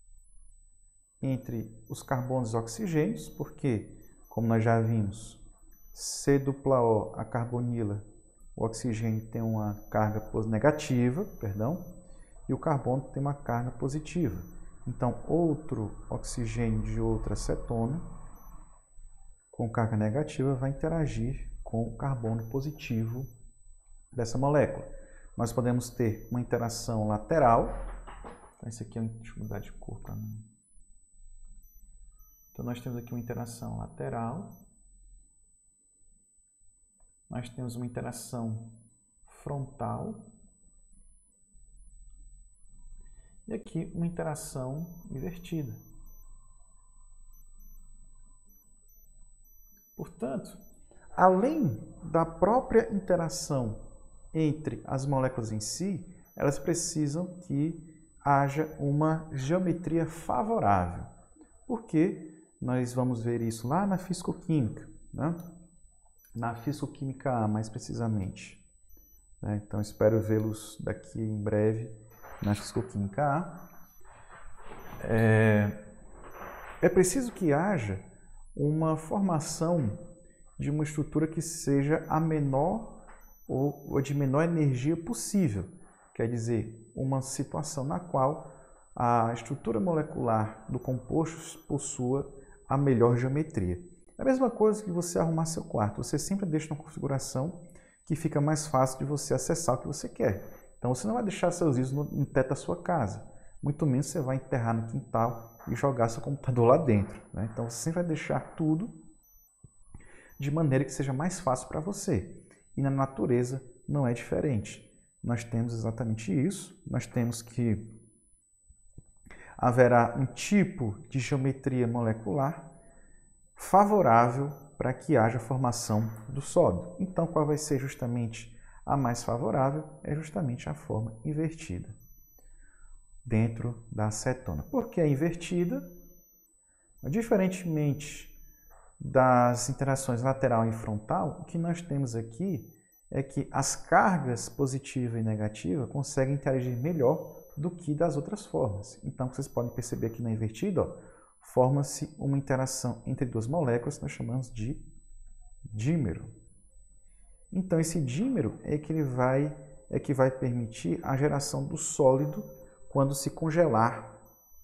entre os carbonos e oxigênios, porque, como nós já vimos, C-O, a carbonila, o oxigênio tem uma carga negativa, e o carbono tem uma carga positiva. Então, outro oxigênio de outra cetona com carga negativa vai interagir com o carbono positivo dessa molécula. Nós podemos ter uma interação lateral. Então, esse aqui deixa eu mudar de cor para mim. Então, nós temos aqui uma interação lateral. Nós temos uma interação frontal. E aqui uma interação invertida. Portanto, além da própria interação entre as moléculas em si, elas precisam que haja uma geometria favorável. Porque nós vamos ver isso lá na fisicoquímica, né? Na fisicoquímica A, mais precisamente. Então, espero vê-los daqui em breve na fisicoquímica A. É preciso que haja uma formação de uma estrutura que seja a menor ou de menor energia possível. Quer dizer, uma situação na qual a estrutura molecular do composto possua a melhor geometria. É a mesma coisa que você arrumar seu quarto. Você sempre deixa uma configuração que fica mais fácil de você acessar o que você quer. Então, você não vai deixar seus iscos no teto da sua casa. Muito menos você vai enterrar no quintal e jogar seu computador lá dentro, né? Então, você sempre vai deixar tudo de maneira que seja mais fácil para você. E na natureza não é diferente. Nós temos exatamente isso. Nós temos que haverá um tipo de geometria molecular favorável para que haja formação do sólido. Então, qual vai ser justamente a mais favorável? É justamente a forma invertida dentro da acetona. Por que é invertida? Diferentemente das interações lateral e frontal, o que nós temos aqui é que as cargas positiva e negativa conseguem interagir melhor do que das outras formas. Então, vocês podem perceber aqui na invertida, forma-se uma interação entre duas moléculas que nós chamamos de dímero. Então, esse dímero é que vai permitir a geração do sólido quando se congelar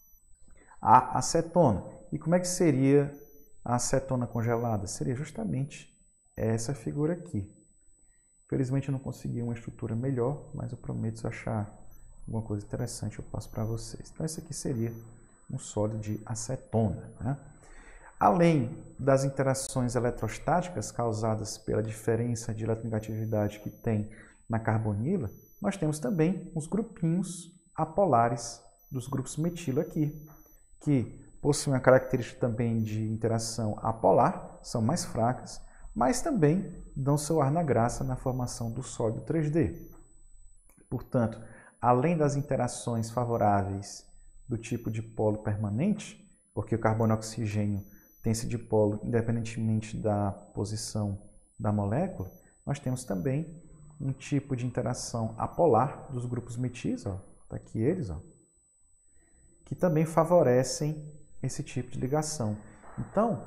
a acetona. E como é que seria a acetona congelada? Seria justamente essa figura aqui. Infelizmente eu não consegui uma estrutura melhor, mas eu prometo, se achar alguma coisa interessante eu passo para vocês. Então, esse aqui seria um sólido de acetona, né? Além das interações eletrostáticas causadas pela diferença de eletronegatividade que tem na carbonila, nós temos também os grupinhos apolares dos grupos metilo aqui, que possuem a característica também de interação apolar, são mais fracas, mas também dão seu ar na graça na formação do sólido 3D. Portanto, além das interações favoráveis do tipo dipolo permanente, porque o carbono e o oxigênio tem esse dipolo independentemente da posição da molécula, nós temos também um tipo de interação apolar dos grupos metis, ó, tá aqui eles, ó, que também favorecem esse tipo de ligação. Então,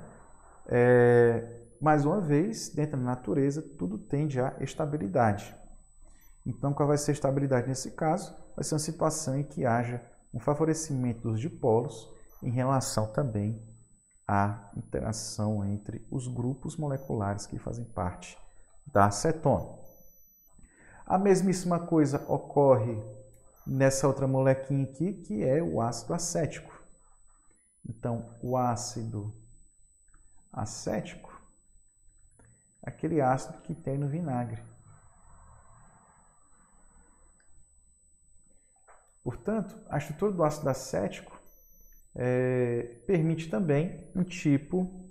mais uma vez, dentro da natureza, tudo tende à estabilidade. Então, qual vai ser a estabilidade nesse caso? Vai ser uma situação em que haja um favorecimento dos dipolos em relação também à interação entre os grupos moleculares que fazem parte da acetona. A mesmíssima coisa ocorre nessa outra molequinha aqui, que é o ácido acético. Então, o ácido acético, aquele ácido que tem no vinagre. Portanto, a estrutura do ácido acético permite também um tipo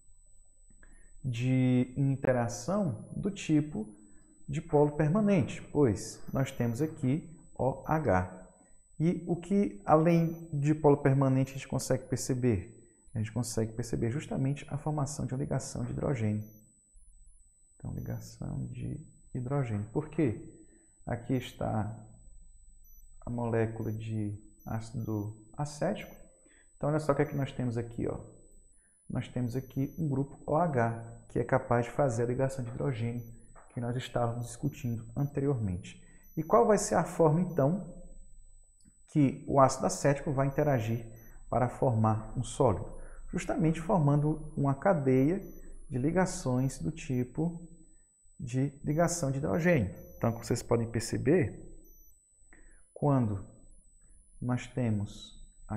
de interação do tipo de polo permanente, pois nós temos aqui OH. E o que, além de polo permanente, a gente consegue perceber? A gente consegue perceber justamente a formação de uma ligação de hidrogênio. Então, ligação de hidrogênio. Por quê? Aqui está a molécula de ácido acético. Então, olha só o que é que nós temos aqui. Nós temos aqui um grupo OH, que é capaz de fazer a ligação de hidrogênio que nós estávamos discutindo anteriormente. E qual vai ser a forma, então, que o ácido acético vai interagir para formar um sólido? Justamente formando uma cadeia de ligações do tipo de ligação de hidrogênio. Então, como vocês podem perceber, quando nós temos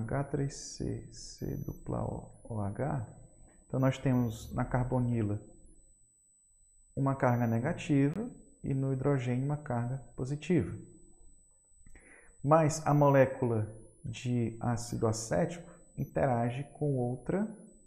H3CC≪OH, então nós temos na carbonila uma carga negativa e no hidrogênio uma carga positiva. Mas a molécula de ácido acético interage com outra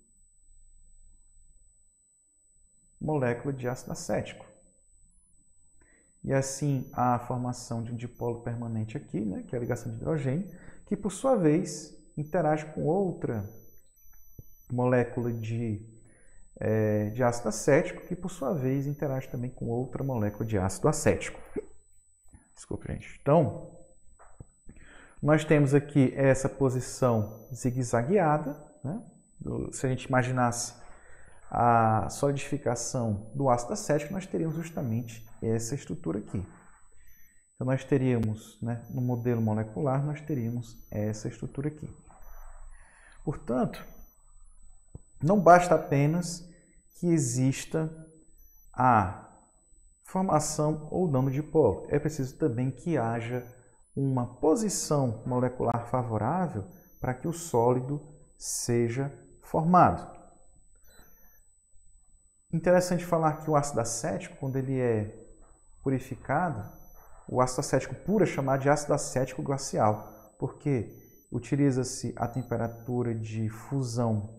molécula de ácido acético. E assim há a formação de um dipolo permanente aqui, né, que é a ligação de hidrogênio, que por sua vez interage com outra molécula de ácido acético, que por sua vez interage também com outra molécula de ácido acético. Desculpa, gente. Então, nós temos aqui essa posição zigue-zagueada, né? Se a gente imaginasse a solidificação do ácido acético, nós teríamos justamente essa estrutura aqui. Então, nós teríamos, né, no modelo molecular, nós teríamos essa estrutura aqui. Portanto, não basta apenas que exista a formação ou não do dipolo. É preciso também que haja uma posição molecular favorável para que o sólido seja formado. Interessante falar que o ácido acético, quando ele é purificado, o ácido acético puro é chamado de ácido acético glacial, porque utiliza-se a temperatura de fusão,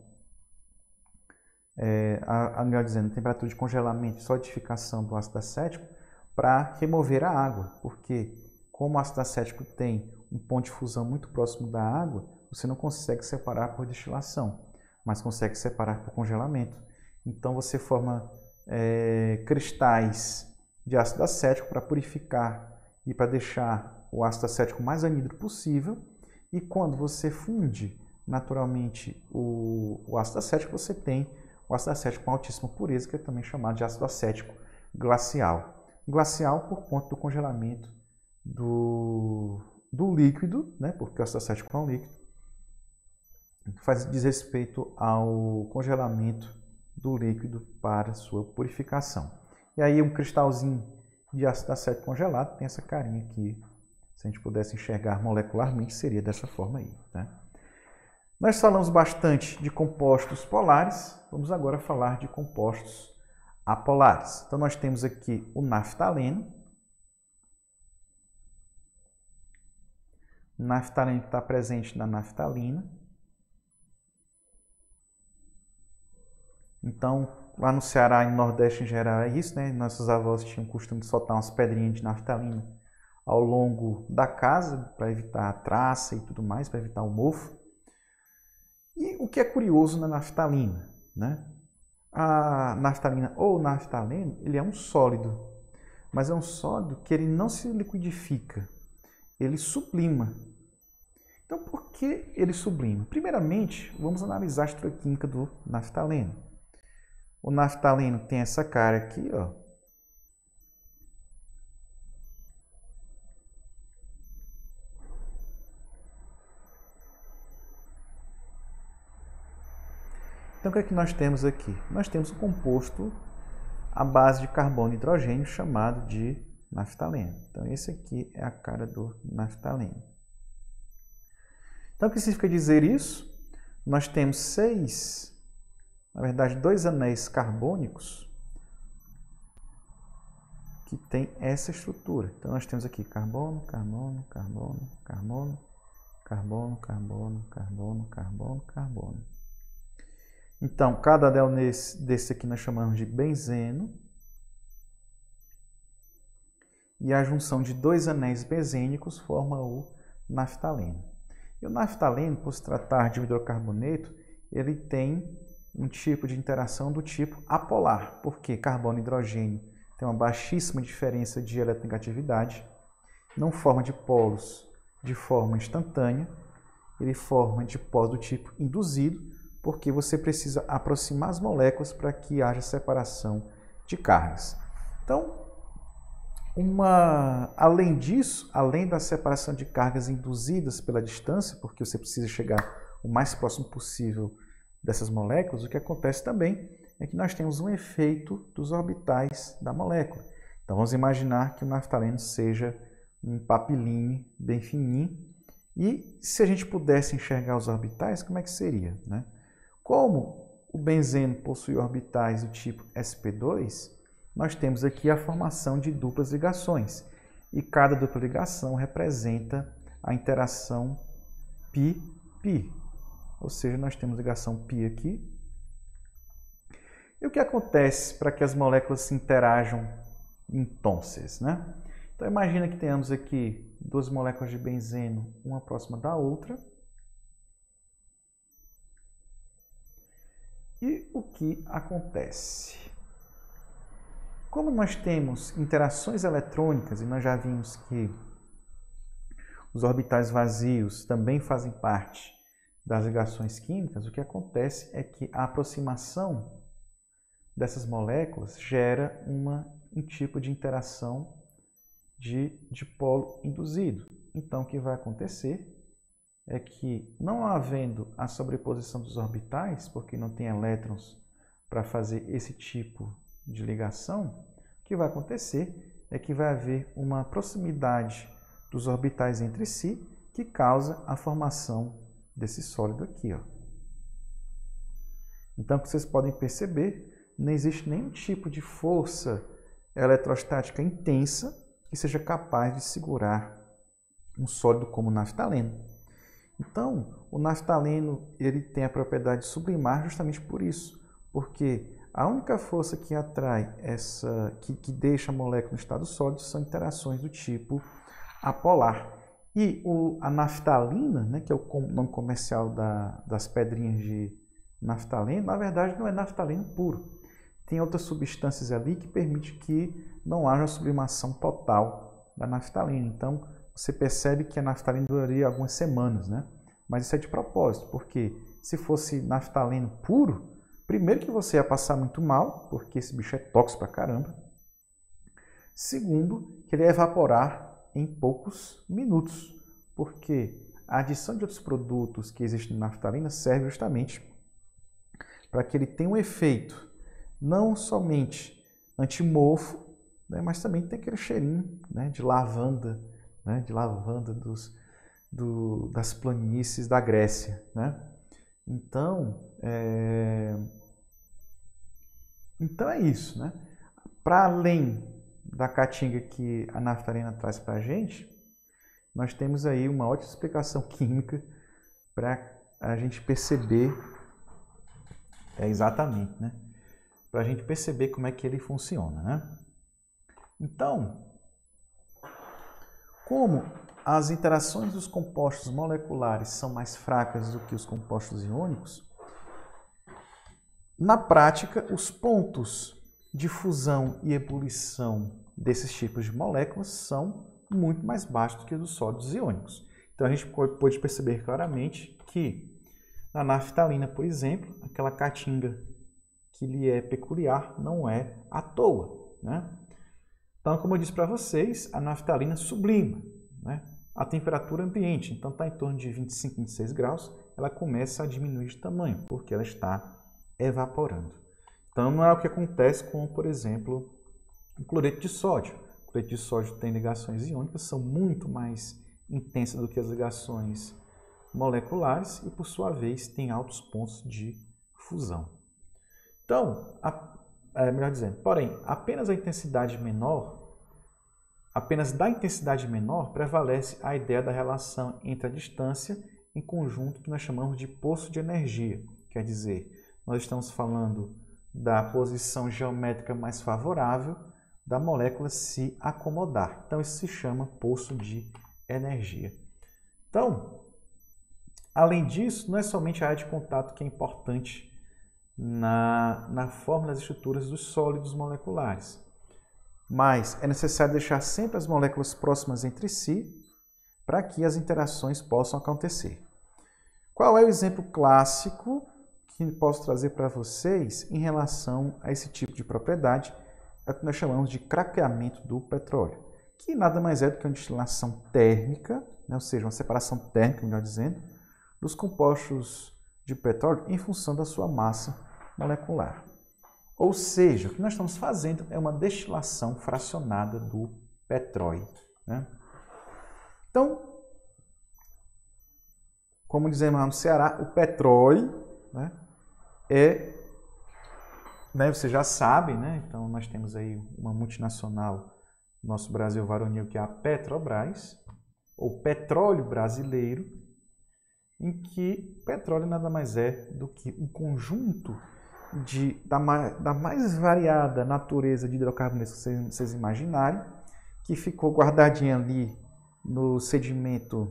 melhor dizendo, a temperatura de congelamento e solidificação do ácido acético para remover a água, porque como o ácido acético tem um ponto de fusão muito próximo da água, você não consegue separar por destilação, mas consegue separar por congelamento. Então você forma cristais de ácido acético para purificar e para deixar o ácido acético mais anidro possível. E quando você funde naturalmente o ácido acético, você tem o ácido acético com altíssima pureza, que é também chamado de ácido acético glacial. Glacial por conta do congelamento do líquido, né? Porque o ácido acético é um líquido, diz respeito ao congelamento do líquido para sua purificação. E aí um cristalzinho de ácido acético congelado tem essa carinha aqui. Se a gente pudesse enxergar molecularmente, seria dessa forma aí, né? Nós falamos bastante de compostos polares, vamos agora falar de compostos apolares. Então nós temos aqui o naftaleno. O naftaleno que está presente na naftalina. Então, lá no Ceará e no Nordeste em geral é isso, né? Nossos avós tinham o costume de soltar umas pedrinhas de naftalina ao longo da casa para evitar a traça e tudo mais, para evitar o mofo. E o que é curioso na naftalina, né? A naftalina ou naftaleno, ele é um sólido, mas é um sólido que ele não se liquidifica, ele sublima. Então, por que ele sublima? Primeiramente, vamos analisar a estrutura química do naftaleno. O naftaleno tem essa cara aqui, ó. Então, o que é que nós temos aqui? Nós temos um composto à base de carbono e hidrogênio chamado de naftaleno. Então, esse aqui é a cara do naftaleno. Então, o que significa dizer isso? Nós temos dois anéis carbônicos que tem essa estrutura. Então, nós temos aqui carbono, carbono, carbono, carbono, carbono, carbono, carbono, carbono, carbono. Então, cada anel desse aqui nós chamamos de benzeno. E a junção de dois anéis benzênicos forma o naftaleno. E o naftaleno, por se tratar de hidrocarboneto, ele tem um tipo de interação do tipo apolar, porque carbono e hidrogênio tem uma baixíssima diferença de eletronegatividade, não forma dipolos de forma instantânea, ele forma dipolos do tipo induzido, porque você precisa aproximar as moléculas para que haja separação de cargas. Então, além disso, além da separação de cargas induzidas pela distância, porque você precisa chegar o mais próximo possível dessas moléculas, o que acontece também é que nós temos um efeito dos orbitais da molécula. Então, vamos imaginar que o naftaleno seja um papilinho bem fininho. E se a gente pudesse enxergar os orbitais, como é que seria, né? Como o benzeno possui orbitais do tipo sp2, nós temos aqui a formação de duplas ligações. E cada dupla ligação representa a interação π-π. Ou seja, nós temos ligação π aqui. E o que acontece para que as moléculas se interajam então, né? Então, imagina que tenhamos aqui duas moléculas de benzeno, uma próxima da outra. E o que acontece? Como nós temos interações eletrônicas, e nós já vimos que os orbitais vazios também fazem parte das ligações químicas, o que acontece é que a aproximação dessas moléculas gera um tipo de interação de dipolo induzido. Então, o que vai acontecer é que, não havendo a sobreposição dos orbitais, porque não tem elétrons para fazer esse tipo de ligação, o que vai acontecer é que vai haver uma proximidade dos orbitais entre si que causa a formação desse sólido aqui, ó. Então, como vocês podem perceber, não existe nenhum tipo de força eletrostática intensa que seja capaz de segurar um sólido como o naftaleno. Então, o naftaleno ele tem a propriedade de sublimar justamente por isso, porque a única força que atrai que deixa a molécula no estado sólido são interações do tipo apolar. E a naftalina, né, que é o nome comercial das pedrinhas de naftaleno, na verdade não é naftaleno puro. Tem outras substâncias ali que permitem que não haja sublimação total da naftalina. Então, você percebe que a naftalina duraria algumas semanas, né? Mas isso é de propósito, porque se fosse naftaleno puro, primeiro que você ia passar muito mal, porque esse bicho é tóxico pra caramba. Segundo, que ele ia evaporar em poucos minutos, porque a adição de outros produtos que existem na naftalina serve justamente para que ele tenha um efeito não somente antimofo, né, mas também tem aquele cheirinho, né, de lavanda, né, das planícies da Grécia, né? Então é isso, né? Para além da caatinga que a naftalina traz para a gente, nós temos aí uma ótima explicação química para a gente perceber exatamente, né? Para a gente perceber como é que ele funciona, né? Então, como as interações dos compostos moleculares são mais fracas do que os compostos iônicos, na prática, os pontos de fusão e ebulição desses tipos de moléculas são muito mais baixos do que os dos sólidos iônicos. Então, a gente pode perceber claramente que na naftalina, por exemplo, aquela caatinga que lhe é peculiar não é à toa, né? Então, como eu disse para vocês, a naftalina sublima, né, a temperatura ambiente. Então, está em torno de 25, 26 graus, ela começa a diminuir de tamanho, porque ela está evaporando. Então, não é o que acontece com, por exemplo, o cloreto de sódio. O cloreto de sódio tem ligações iônicas, são muito mais intensas do que as ligações moleculares e, por sua vez, tem altos pontos de fusão. Então, melhor dizendo, porém, apenas da intensidade menor prevalece a ideia da relação entre a distância em conjunto que nós chamamos de poço de energia. Quer dizer, nós estamos falando da posição geométrica mais favorável da molécula se acomodar. Então, isso se chama poço de energia. Então, além disso, não é somente a área de contato que é importante na forma das estruturas dos sólidos moleculares, mas é necessário deixar sempre as moléculas próximas entre si para que as interações possam acontecer. Qual é o exemplo clássico que posso trazer para vocês em relação a esse tipo de propriedade? É o que nós chamamos de craqueamento do petróleo, que nada mais é do que uma destilação térmica, né? Ou seja, uma separação térmica, melhor dizendo, dos compostos de petróleo em função da sua massa molecular. Ou seja, o que nós estamos fazendo é uma destilação fracionada do petróleo, né? Então, como dizemos lá no Ceará, o petróleo, né, você já sabe, né? Então nós temos aí uma multinacional no nosso Brasil varonil, que é a Petrobras, ou Petróleo Brasileiro, em que petróleo nada mais é do que um conjunto da mais variada natureza de hidrocarbonetos que vocês imaginarem, que ficou guardadinha ali nos sedimentos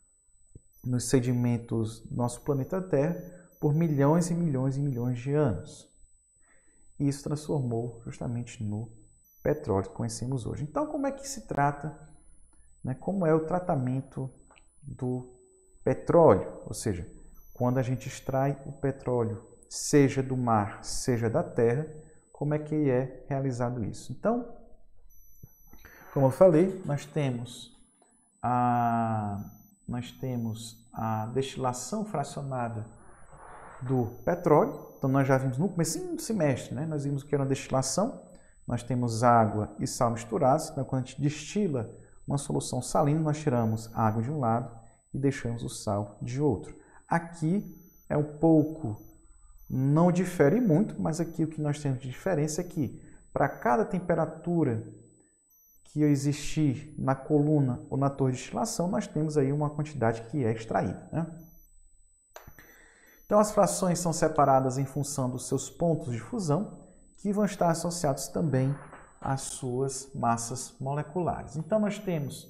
do nosso planeta Terra por milhões e milhões e milhões de anos. E isso transformou justamente no petróleo que conhecemos hoje. Então, como é que se trata, né, como é o tratamento do petróleo? Ou seja, quando a gente extrai o petróleo, seja do mar, seja da terra, como é que é realizado isso? Então, como eu falei, nós temos a destilação fracionada do petróleo. Então, nós já vimos no começo do semestre, né? Nós vimos que era uma destilação. Nós temos água e sal misturados. Então, quando a gente destila uma solução salina, nós tiramos a água de um lado e deixamos o sal de outro. Aqui é um pouco, não difere muito, mas aqui o que nós temos de diferença é que para cada temperatura que existir na coluna ou na torre de destilação, nós temos aí uma quantidade que é extraída, né? Então, as frações são separadas em função dos seus pontos de fusão, que vão estar associados também às suas massas moleculares. Então, nós temos,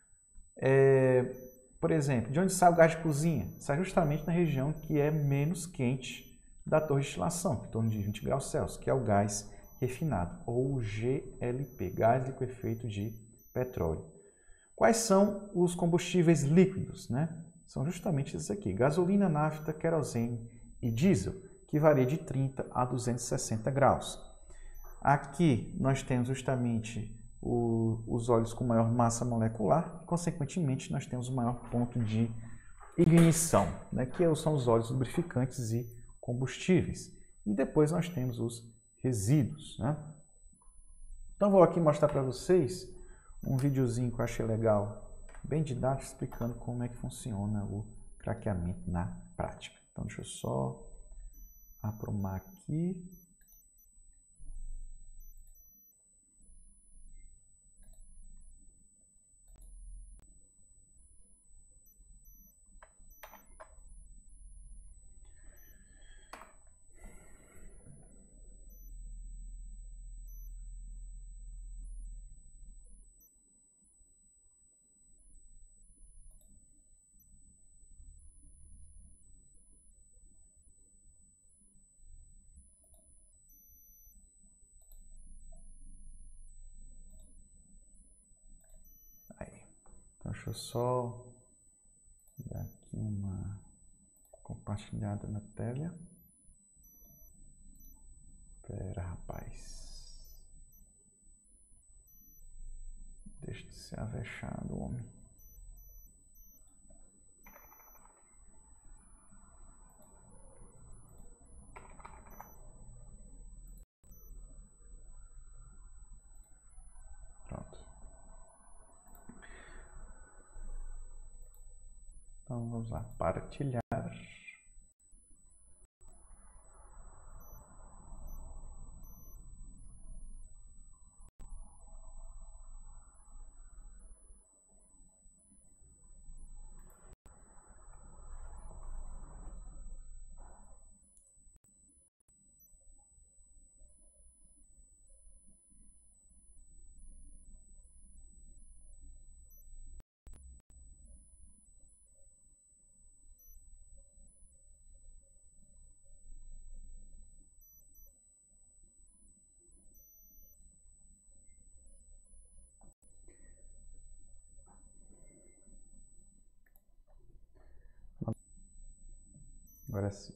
por exemplo, de onde sai o gás de cozinha? Sai justamente na região que é menos quente da torre de destilação, em torno de 20 graus Celsius, que é o gás refinado, ou GLP, gás liquefeito de petróleo. Quais são os combustíveis líquidos, né? São justamente esses aqui: gasolina, nafta, querosene e diesel, que varia de 30 a 260 graus. Aqui nós temos justamente os óleos com maior massa molecular e, consequentemente, nós temos o maior ponto de ignição, né? Que são os óleos lubrificantes e combustíveis. E depois nós temos os resíduos, né? Então vou aqui mostrar para vocês um videozinho que eu achei legal, bem didático, explicando como é que funciona o craqueamento na prática. Então deixa eu só aprumar aqui. Então, deixa eu só dar aqui uma compartilhada na tela. Pera, rapaz. Deixa de ser avexado, homem. Pronto. Então vamos lá, partilhar. Agora sim.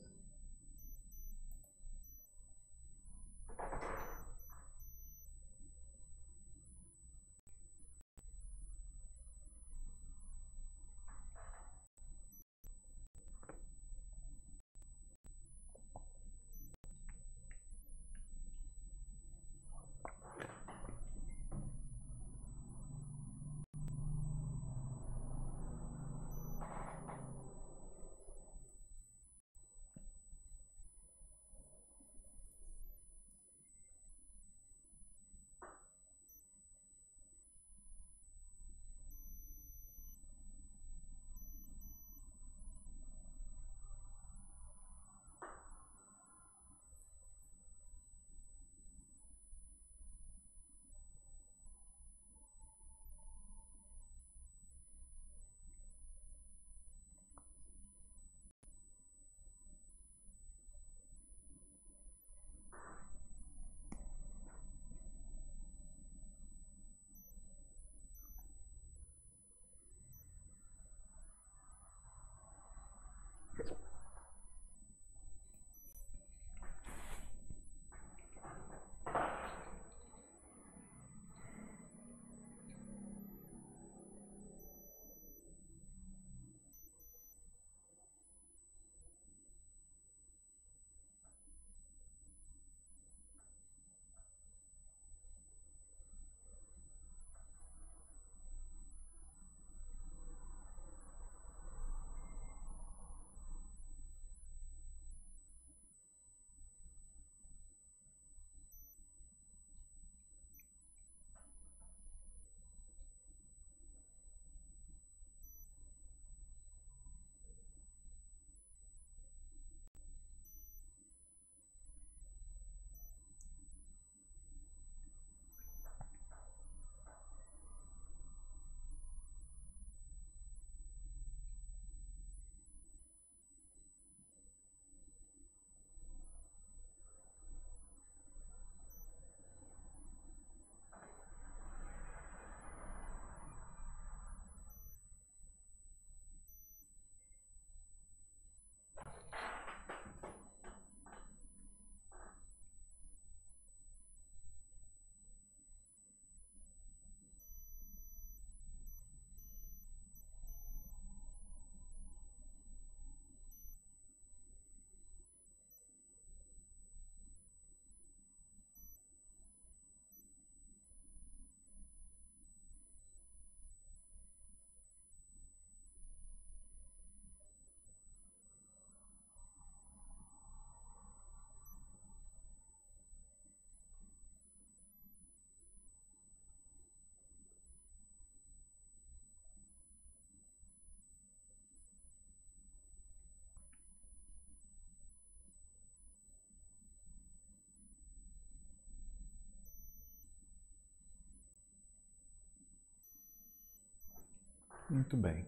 Muito bem.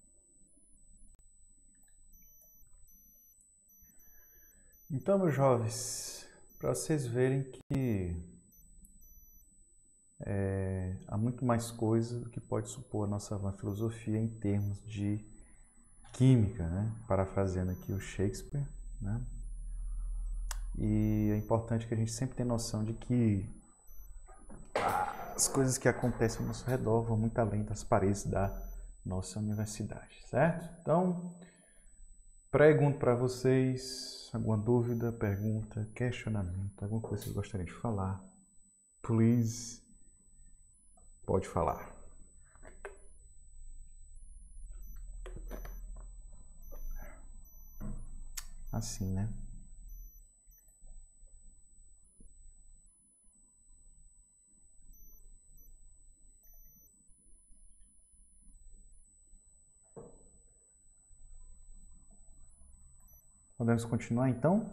Então, meus jovens, para vocês verem que há muito mais coisa do que pode supor a nossa vã filosofia em termos de química, né? Parafraseando aqui o Shakespeare, né? E é importante que a gente sempre tenha noção de que as coisas que acontecem ao nosso redor vão muito além das paredes da nossa universidade, certo? Então, pergunto para vocês alguma dúvida, pergunta, questionamento, alguma coisa que vocês gostariam de falar. Please, pode falar. assim, né? Podemos continuar, então?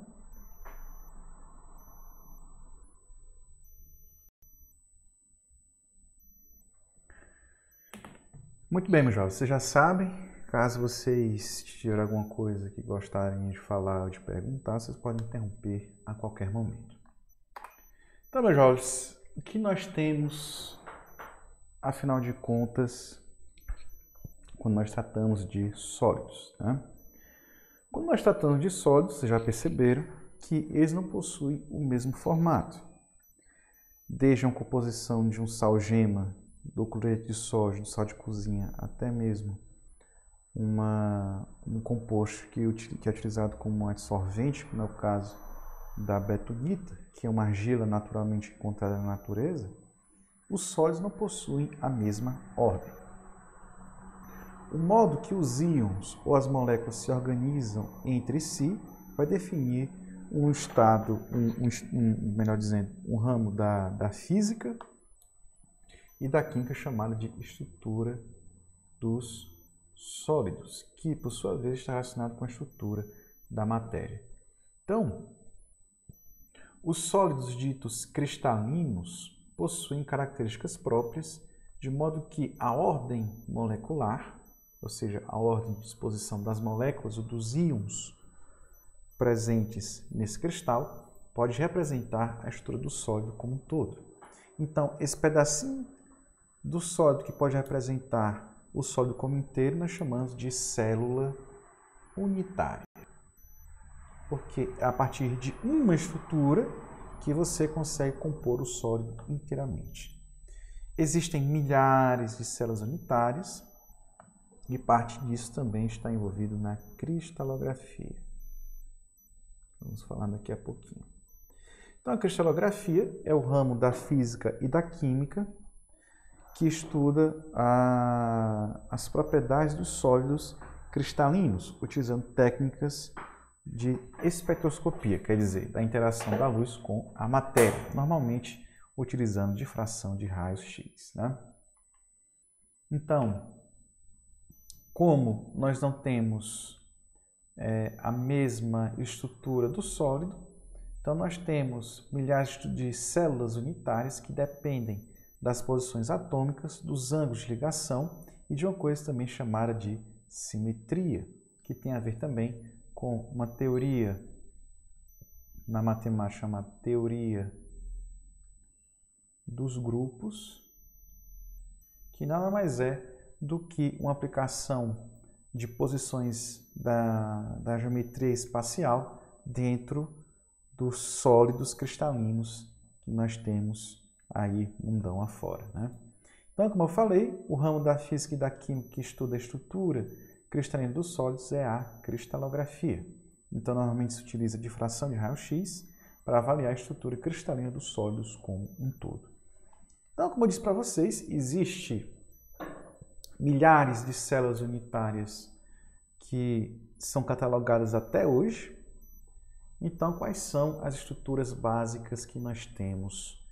Muito bem, meus jovens, vocês já sabem, caso vocês tiverem alguma coisa que gostarem de falar ou de perguntar, vocês podem interromper a qualquer momento. Então, meus jovens, o que nós temos, afinal de contas, quando nós tratamos de sólidos, né? Quando nós tratamos de sólidos, vocês já perceberam que eles não possuem o mesmo formato. Desde a composição de um sal-gema, do cloreto de sódio, do sal de cozinha, até mesmo um composto que é utilizado como adsorvente, como é o caso da betunita, que é uma argila naturalmente encontrada na natureza, os sólidos não possuem a mesma ordem. O modo que os íons ou as moléculas se organizam entre si vai definir um estado, melhor dizendo, um ramo da física e da química chamada de estrutura dos sólidos, que por sua vez está relacionado com a estrutura da matéria. Então, os sólidos ditos cristalinos possuem características próprias, de modo que a ordem molecular, ou seja, a ordem de disposição das moléculas ou dos íons presentes nesse cristal, pode representar a estrutura do sólido como um todo. Então, esse pedacinho do sólido que pode representar o sólido como inteiro, nós chamamos de célula unitária. Porque é a partir de uma estrutura que você consegue compor o sólido inteiramente. Existem milhares de células unitárias e parte disso também está envolvido na cristalografia. Vamos falar daqui a pouquinho. Então, a cristalografia é o ramo da física e da química que estuda as propriedades dos sólidos cristalinos, utilizando técnicas de espectroscopia, quer dizer, da interação da luz com a matéria, normalmente utilizando difração de raios X, né? Então, como nós não temos a mesma estrutura do sólido, então nós temos milhares de células unitárias que dependem das posições atômicas, dos ângulos de ligação e de uma coisa também chamada de simetria, que tem a ver também com uma teoria na matemática chamada teoria dos grupos, que nada mais é do que uma aplicação de posições da geometria espacial dentro dos sólidos cristalinos que nós temos aí mundão afora, né? Então, como eu falei, o ramo da física e da química que estuda a estrutura cristalina dos sólidos é a cristalografia. Então, normalmente se utiliza difração de raio-x para avaliar a estrutura cristalina dos sólidos como um todo. Então, como eu disse para vocês, existe milhares de células unitárias que são catalogadas até hoje. Então, quais são as estruturas básicas que nós temos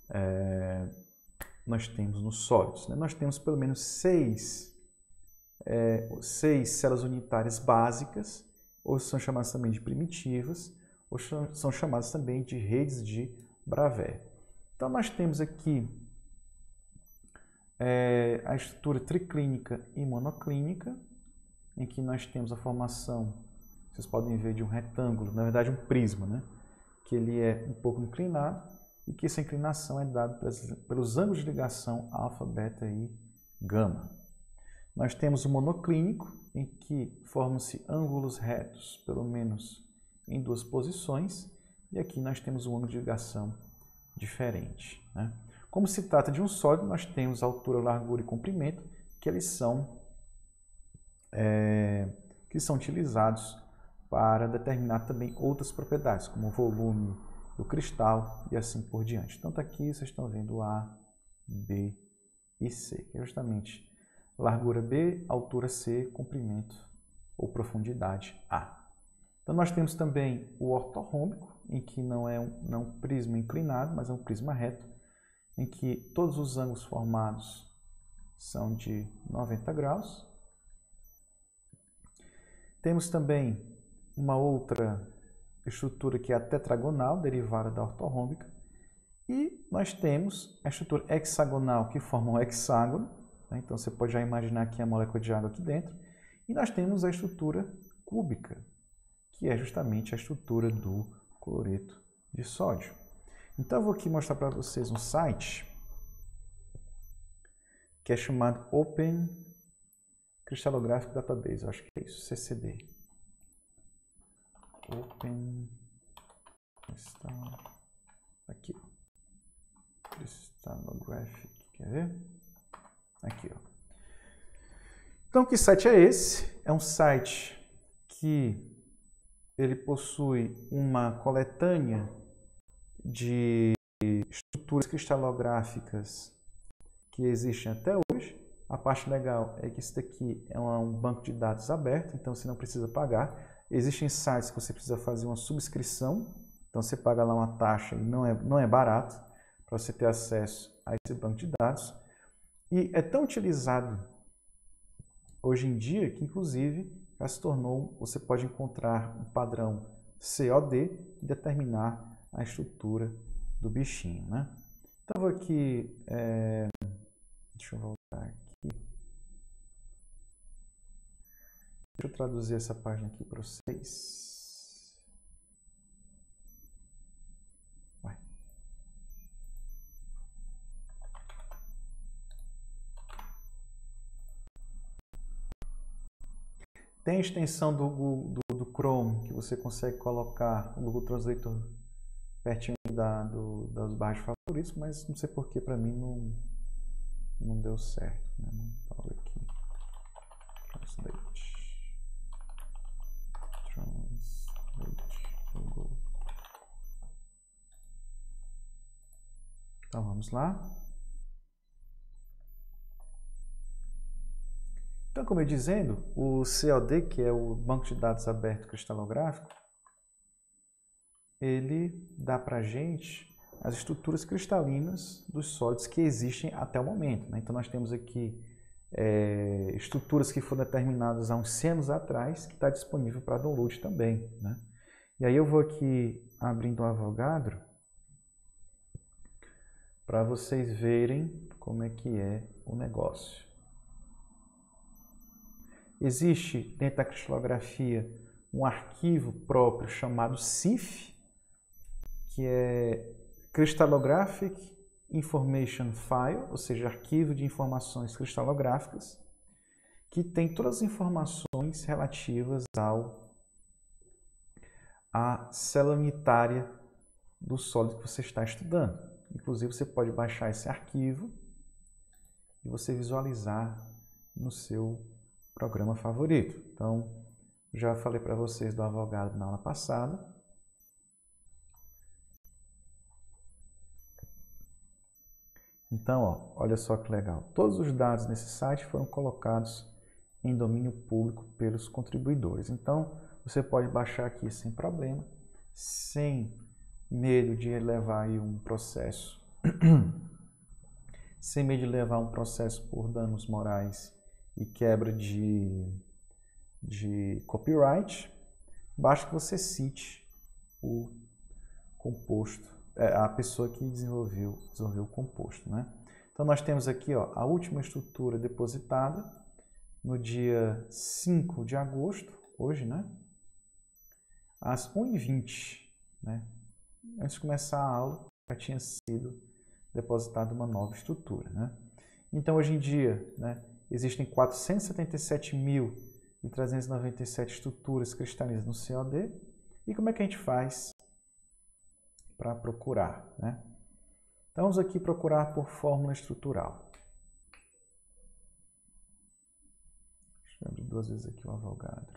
nos sólidos? Nós temos pelo menos seis células unitárias básicas, ou são chamadas também de primitivas, ou são chamadas também de redes de Bravais. Então, nós temos aqui a estrutura triclínica e monoclínica, em que nós temos a formação, vocês podem ver, de um retângulo, na verdade um prisma, né? Que ele é um pouco inclinado e que essa inclinação é dada pelos ângulos de ligação alfa, beta e gama. Nós temos o monoclínico, em que formam-se ângulos retos, pelo menos em duas posições, e aqui nós temos um ângulo de ligação diferente, né? Como se trata de um sólido, nós temos altura, largura e comprimento, que eles são utilizados para determinar também outras propriedades, como o volume do cristal e assim por diante. Então, aqui vocês estão vendo A, B e C, que é justamente largura B, altura C, comprimento ou profundidade A. Então nós temos também o ortorrômbico, em que não é um prisma inclinado, mas é um prisma reto, em que todos os ângulos formados são de 90 graus. Temos também uma outra estrutura que é a tetragonal, derivada da ortorrômbica. E nós temos a estrutura hexagonal, que forma um hexágono, né? Então você pode já imaginar aqui a molécula de água aqui dentro. E nós temos a estrutura cúbica, que é justamente a estrutura do cloreto de sódio. Então eu vou aqui mostrar para vocês um site que é chamado Open Crystallographic Database, eu acho que é isso, CCD. Open aqui, Crystallographic, quer ver? Aqui, ó. Então, que site é esse? É um site que ele possui uma coletânea de estruturas cristalográficas que existem até hoje. A parte legal é que isso daqui é um banco de dados aberto, então você não precisa pagar. Existem sites que você precisa fazer uma subscrição, então você paga lá uma taxa e não é barato para você ter acesso a esse banco de dados. E é tão utilizado hoje em dia que, inclusive, já se tornou, você pode encontrar um padrão COD e determinar a estrutura do bichinho, né? Então, vou aqui, deixa eu voltar aqui. Deixa eu traduzir essa página aqui para vocês. Vai. Tem a extensão do Chrome, que você consegue colocar o Google Translator pertinho das barras de favoritos, mas não sei porque para mim não deu certo. Né? Não falo aqui. Translate Google. Então vamos lá. Então, como eu ia dizendo, o COD, que é o Banco de Dados Aberto Cristalográfico, ele dá para a gente as estruturas cristalinas dos sólidos que existem até o momento. Né? Então, nós temos aqui estruturas que foram determinadas há uns 100 anos atrás, que está disponível para download também. Né? E aí eu vou aqui abrindo o Avogadro para vocês verem como é que é o negócio. Existe dentro da cristalografia um arquivo próprio chamado CIF, que é Crystallographic Information File, ou seja, arquivo de informações cristalográficas, que tem todas as informações relativas à célula unitária do sólido que você está estudando. Inclusive, você pode baixar esse arquivo e você visualizar no seu programa favorito. Então, já falei para vocês do Avogadro na aula passada. Então, ó, olha só que legal. Todos os dados nesse site foram colocados em domínio público pelos contribuidores. Então, você pode baixar aqui sem problema, sem medo de levar aí um processo, sem medo de levar um processo por danos morais e quebra de copyright. Basta que você cite o composto, a pessoa que desenvolveu o composto, né? Então nós temos aqui, ó, a última estrutura depositada no dia 5 de agosto, hoje, né? Às 1h20, né? Antes de começar a aula, já tinha sido depositada uma nova estrutura, né? Então hoje em dia, né, existem 477.397 estruturas cristalinas no COD. E como é que a gente faz para procurar, né? Então vamos aqui procurar por fórmula estrutural. Deixa eu abrir 2 vezes aqui o Avogadro.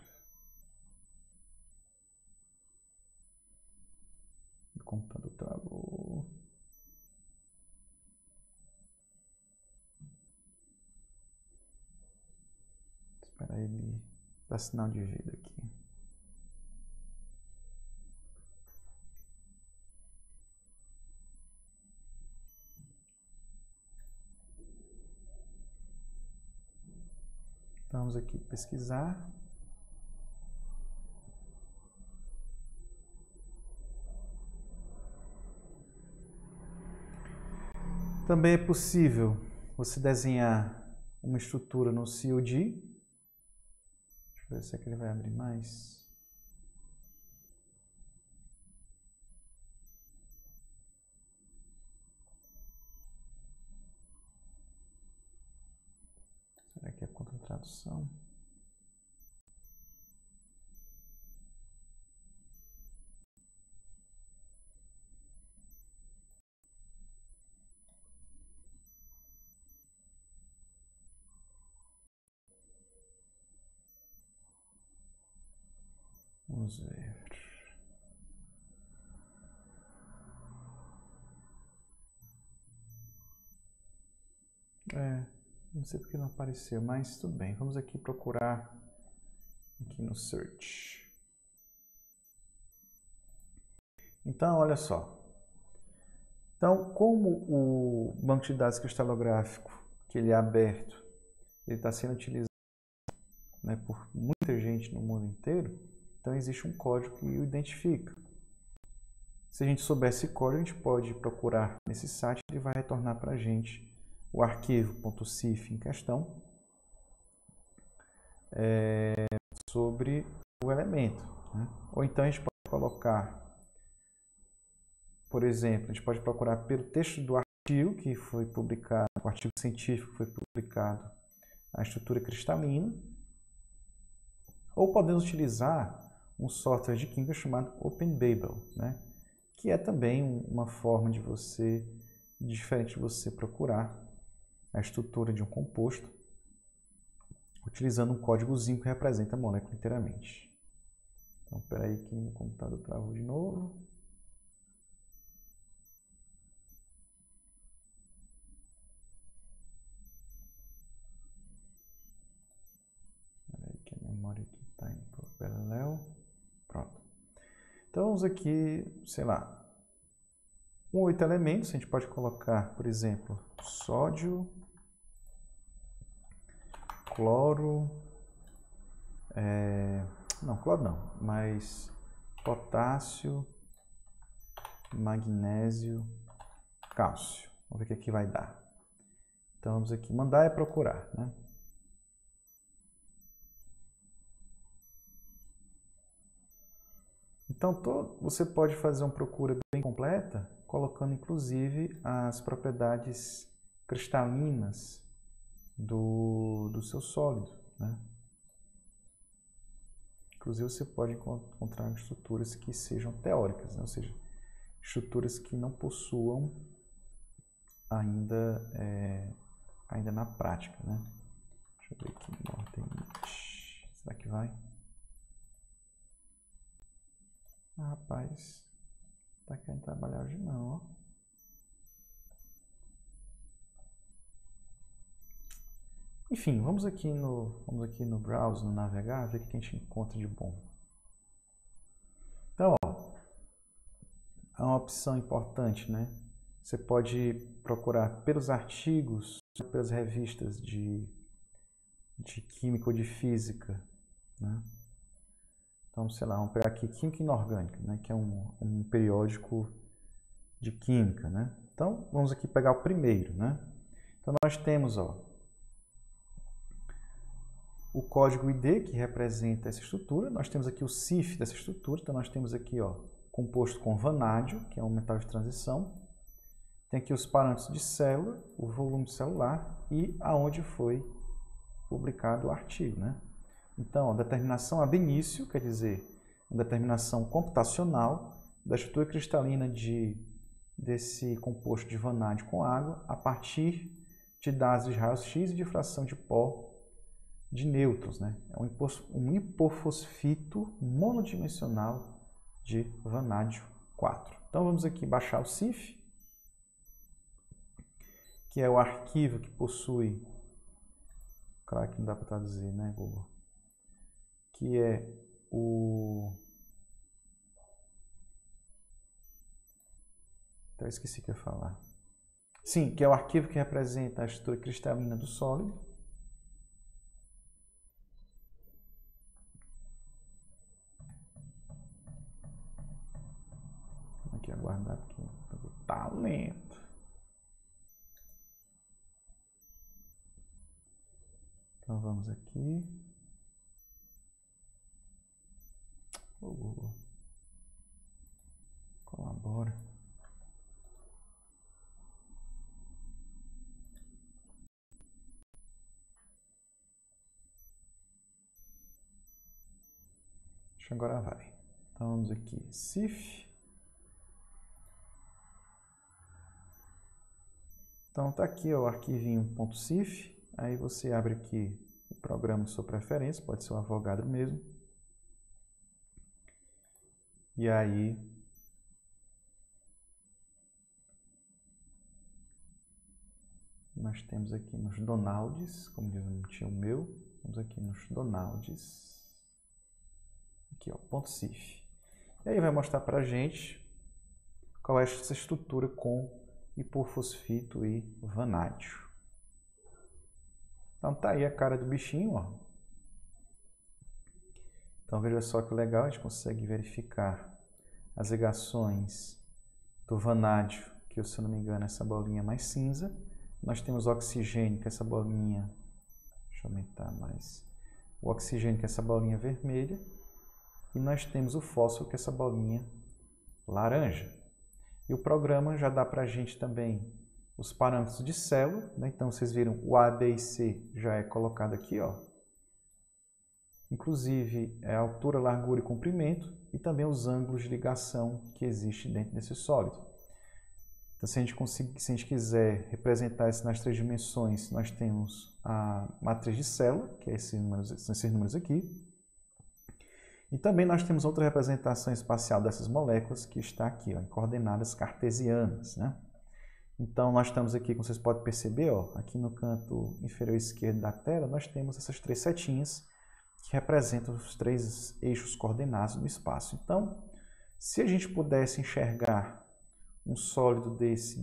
O computador travou. Espera ele dar sinal de vida aqui. Então, vamos aqui pesquisar. Também é possível você desenhar uma estrutura no COD. Deixa eu ver se aqui ele vai abrir mais. Será que é contra tradução? Vamos ver. Não sei porque não apareceu, mas tudo bem. Vamos aqui procurar aqui no Search. Então, olha só. Então, como o banco de dados cristalográfico, que ele é aberto, ele está sendo utilizado, né, por muita gente no mundo inteiro, então existe um código que o identifica. Se a gente souber esse código, a gente pode procurar nesse site e ele vai retornar para a gente o arquivo .cif em questão sobre o elemento, né? Ou então a gente pode colocar, por exemplo, a gente pode procurar pelo texto do artigo que foi publicado, o artigo científico que foi publicado, a estrutura cristalina, ou podemos utilizar um software de química chamado OpenBabel, né? Que é também uma forma de você, diferente de você procurar a estrutura de um composto, utilizando um códigozinho que representa a molécula inteiramente. Então, espera aí que meu computador travou de novo. Espera aí que a memória aqui está em paralelo. Pronto. Então, vamos aqui, sei lá, com 8 elementos, a gente pode colocar, por exemplo, sódio, cloro, não, cloro não, mas potássio, magnésio, cálcio. Vamos ver o que aqui vai dar. Então, vamos aqui, mandar é procurar, né? Então, você pode fazer uma procura bem completa, colocando inclusive as propriedades cristalinas do seu sólido, né? Inclusive, você pode encontrar estruturas que sejam teóricas, né? Ou seja, estruturas que não possuam ainda na prática, né? Deixa eu ver aqui, Northern. Será que vai? Ah, rapaz, tá querendo trabalhar hoje não, ó. Enfim, vamos aqui no browser, no navegar, ver o que a gente encontra de bom. Então, ó, há uma opção importante, né? Você pode procurar pelos artigos, pelas revistas de química ou de física, né? Então, sei lá, vamos pegar aqui Química Inorgânica, né? Que é um periódico de química, né? Então, vamos aqui pegar o primeiro, né? Então, nós temos, ó, o código ID, que representa essa estrutura. Nós temos aqui o CIF dessa estrutura. Então, nós temos aqui, ó, composto com vanádio, que é um metal de transição. Tem aqui os parâmetros de célula, o volume celular e aonde foi publicado o artigo, né? Então, a determinação ab initio, quer dizer, uma determinação computacional da estrutura cristalina desse composto de vanádio com água a partir de dados de raios X e de fração de pó de nêutrons, né? É um hipofosfito monodimensional de vanádio 4. Então, vamos aqui baixar o CIF, que é o arquivo que possui, claro que não dá para traduzir, né, Google? Que é até esqueci o que eu ia falar. Sim, que é o arquivo que representa a estrutura cristalina do sólido. Tá lento. Então vamos aqui. Colabora. Agora vai. Então vamos aqui, CIF. Então tá aqui ó, o arquivinho .cif. Aí você abre aqui o programa de sua preferência, pode ser o Avogadro mesmo. E aí nós temos aqui nos Donalds, como diz um tio meu, vamos aqui nos Donalds. Aqui, ó, .cif. E aí vai mostrar para a gente qual é essa estrutura com hipofosfito e vanádio. Então tá aí a cara do bichinho, ó. Então veja só que legal, a gente consegue verificar as ligações do vanádio, que se eu não me engano é essa bolinha mais cinza. Nós temos o oxigênio, que é essa bolinha, deixa eu aumentar mais, o oxigênio, que é essa bolinha vermelha. E nós temos o fósforo, que é essa bolinha laranja. E o programa já dá para a gente também os parâmetros de célula, né? Então vocês viram o A, B e C já é colocado aqui, ó. Inclusive a altura, largura e comprimento e também os ângulos de ligação que existem dentro desse sólido. Então se a gente quiser representar isso nas 3 dimensões, nós temos a matriz de célula, que é esses números aqui. E também nós temos outra representação espacial dessas moléculas que está aqui, ó, em coordenadas cartesianas, né? Então nós estamos aqui, como vocês podem perceber, ó, aqui no canto inferior esquerdo da tela, nós temos essas 3 setinhas que representam os 3 eixos coordenados do espaço. Então, se a gente pudesse enxergar um sólido desse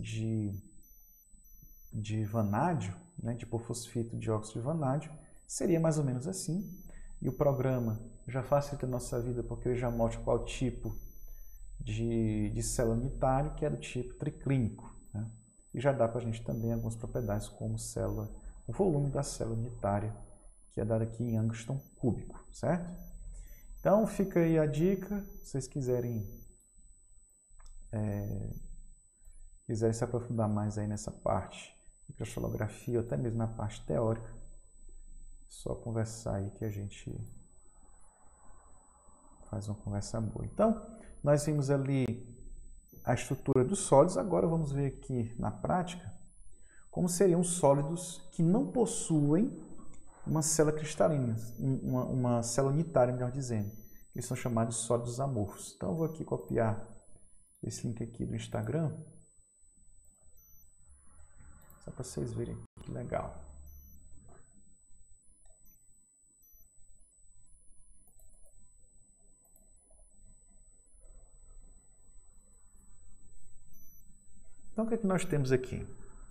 de vanádio, né, de hipofosfito de óxido de vanádio, seria mais ou menos assim. E o programa já facilita a nossa vida porque ele já mostra qual tipo de célula unitária, que é do tipo triclínico, né? E já dá para a gente também algumas propriedades como célula, o volume da célula unitária, que é dado aqui em angstrom cúbico, certo? Então fica aí a dica, se vocês quiserem se aprofundar mais aí nessa parte de cristalografia, ou até mesmo na parte teórica, só conversar aí que a gente faz uma conversa boa. Então, nós vimos ali a estrutura dos sólidos. Agora vamos ver aqui na prática como seriam sólidos que não possuem uma célula cristalina, uma célula unitária, melhor dizendo. Eles são chamados de sólidos amorfos. Então, eu vou aqui copiar esse link aqui do Instagram, só para vocês verem que legal. Então, o que é que nós temos aqui?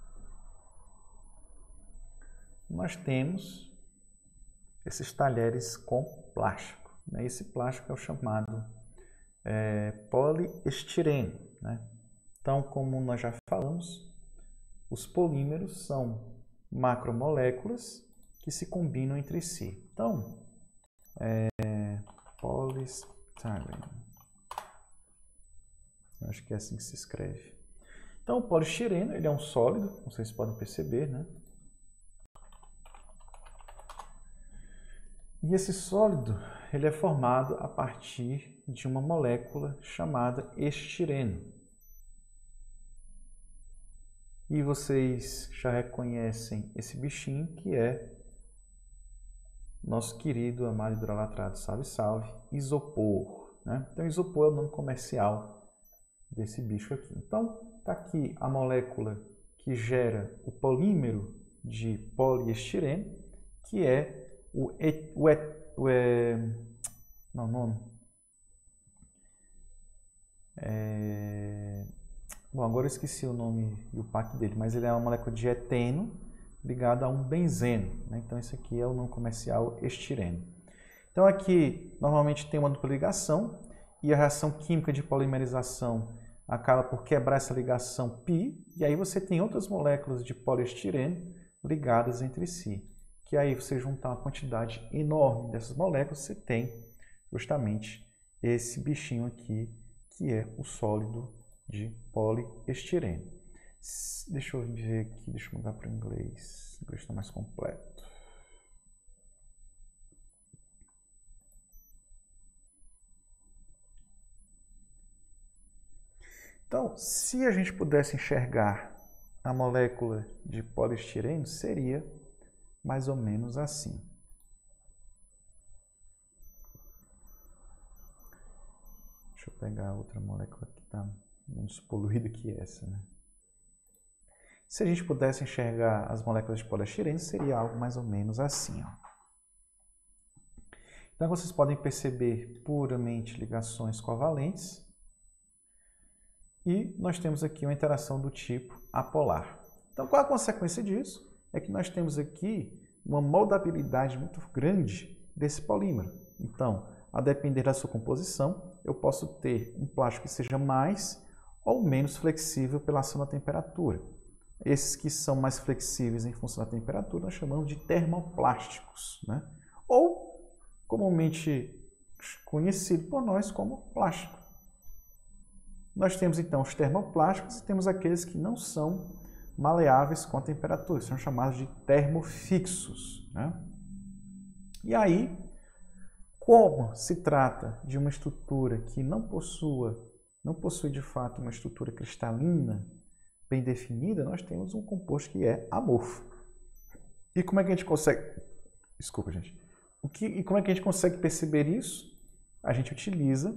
Nós temos esses talheres com plástico, né? Esse plástico é o chamado poliestireno, né? Então, como nós já falamos, os polímeros são macromoléculas que se combinam entre si. Então, poliestireno. Acho que é assim que se escreve. Então, o poliestireno, ele é um sólido, como vocês podem perceber, né? E esse sólido, ele é formado a partir de uma molécula chamada estireno. E vocês já reconhecem esse bichinho, que é nosso querido, amado hidrolatrado, salve, salve, isopor, né? Então, isopor é o nome comercial desse bicho aqui. Então, está aqui a molécula que gera o polímero de poliestireno, que é bom, agora eu esqueci o nome e o PAC dele, mas ele é uma molécula de eteno ligada a um benzeno, né? Então, esse aqui é o nome comercial estireno. Então, aqui, normalmente tem uma dupla ligação e a reação química de polimerização acaba por quebrar essa ligação π, e aí você tem outras moléculas de poliestireno ligadas entre si. Que aí você juntar uma quantidade enorme dessas moléculas, você tem justamente esse bichinho aqui, que é o sólido de poliestireno. Deixa eu ver aqui, deixa eu mudar para o inglês. O inglês está mais completo. Então, se a gente pudesse enxergar a molécula de poliestireno, seria mais ou menos assim. Deixa eu pegar outra molécula que está menos poluída que essa, né? Se a gente pudesse enxergar as moléculas de poliestireno, seria algo mais ou menos assim, ó. Então, vocês podem perceber puramente ligações covalentes. E nós temos aqui uma interação do tipo apolar. Então, qual a consequência disso? É que nós temos aqui uma moldabilidade muito grande desse polímero. Então, a depender da sua composição, eu posso ter um plástico que seja mais ou menos flexível pela ação da temperatura. Esses que são mais flexíveis em função da temperatura, nós chamamos de termoplásticos, né? Ou comumente conhecido por nós como plástico. Nós temos então os termoplásticos e temos aqueles que não são maleáveis com a temperatura, são chamados de termofixos, né? E aí, como se trata de uma estrutura que não possui de fato uma estrutura cristalina bem definida, nós temos um composto que é amorfo. E como é que a gente consegue... Desculpa, gente. E como é que a gente consegue perceber isso? A gente utiliza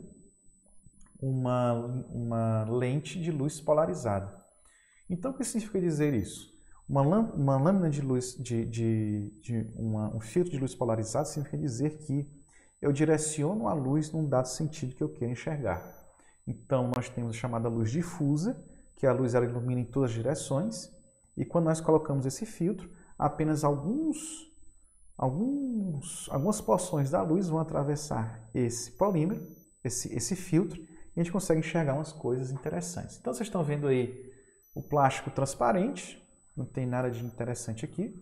uma lente de luz polarizada. Então, o que significa dizer isso? Uma lâmina de luz, um filtro de luz polarizado significa dizer que eu direciono a luz num dado sentido que eu quero enxergar. Então, nós temos a chamada luz difusa, que a luz ela ilumina em todas as direções, e quando nós colocamos esse filtro, apenas algumas porções da luz vão atravessar esse polímero, esse filtro, e a gente consegue enxergar umas coisas interessantes. Então, vocês estão vendo aí o plástico transparente, não tem nada de interessante aqui.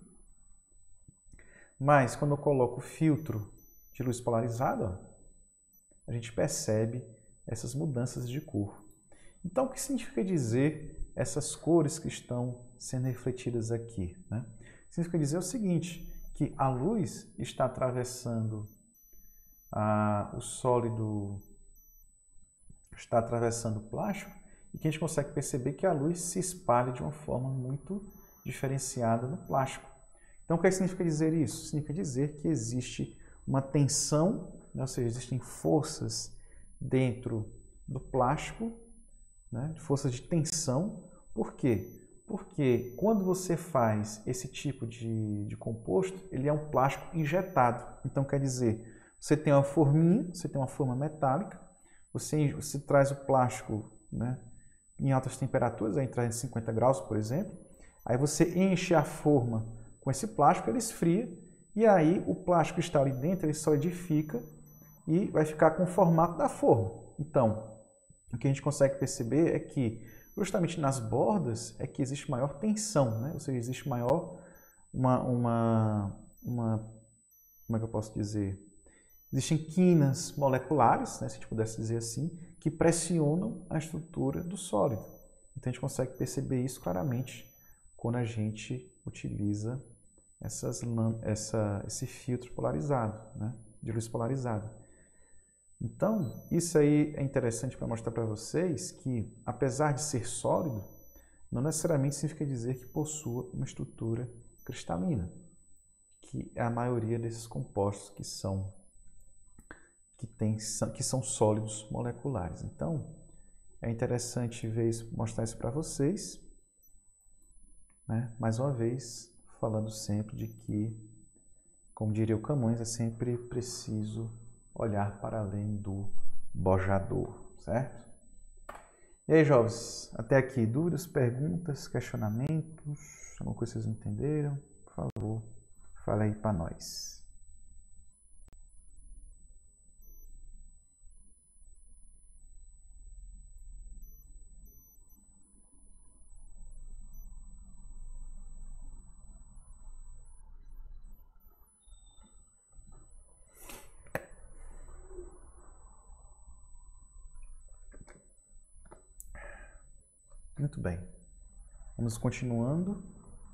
Mas, quando eu coloco o filtro de luz polarizada, a gente percebe essas mudanças de cor. Então, o que significa dizer essas cores que estão sendo refletidas aqui, né? Significa dizer o seguinte, que a luz está atravessando o sólido, está atravessando o plástico, e que a gente consegue perceber que a luz se espalha de uma forma muito diferenciada no plástico. Então, o que significa dizer isso? Significa dizer que existe uma tensão, né? Ou seja, existem forças dentro do plástico, né? Forças de tensão. Por quê? Porque quando você faz esse tipo de composto, ele é um plástico injetado. Então, quer dizer, você tem uma forminha, você tem uma forma metálica, você traz o plástico, né, em altas temperaturas, aí traz 50 graus, por exemplo, aí você enche a forma com esse plástico, ele esfria, e aí o plástico que está ali dentro, ele solidifica e vai ficar com o formato da forma. Então, o que a gente consegue perceber é que justamente nas bordas é que existe maior tensão, né? Ou seja, existe maior como é que eu posso dizer? Existem quinas moleculares, né, se a gente pudesse dizer assim, que pressionam a estrutura do sólido. Então a gente consegue perceber isso claramente quando a gente utiliza esse filtro polarizado, né, de luz polarizada. Então, isso aí é interessante para mostrar para vocês que, apesar de ser sólido, não necessariamente significa dizer que possua uma estrutura cristalina, que é a maioria desses compostos que são sólidos moleculares. Então, é interessante mostrar isso para vocês, né? Mais uma vez, falando sempre de que, como diria o Camões, é sempre preciso olhar para além do bojador, certo? E aí, jovens, até aqui, dúvidas, perguntas, questionamentos? Alguma coisa que vocês entenderam? Por favor, fala aí para nós. Muito bem. Vamos continuando.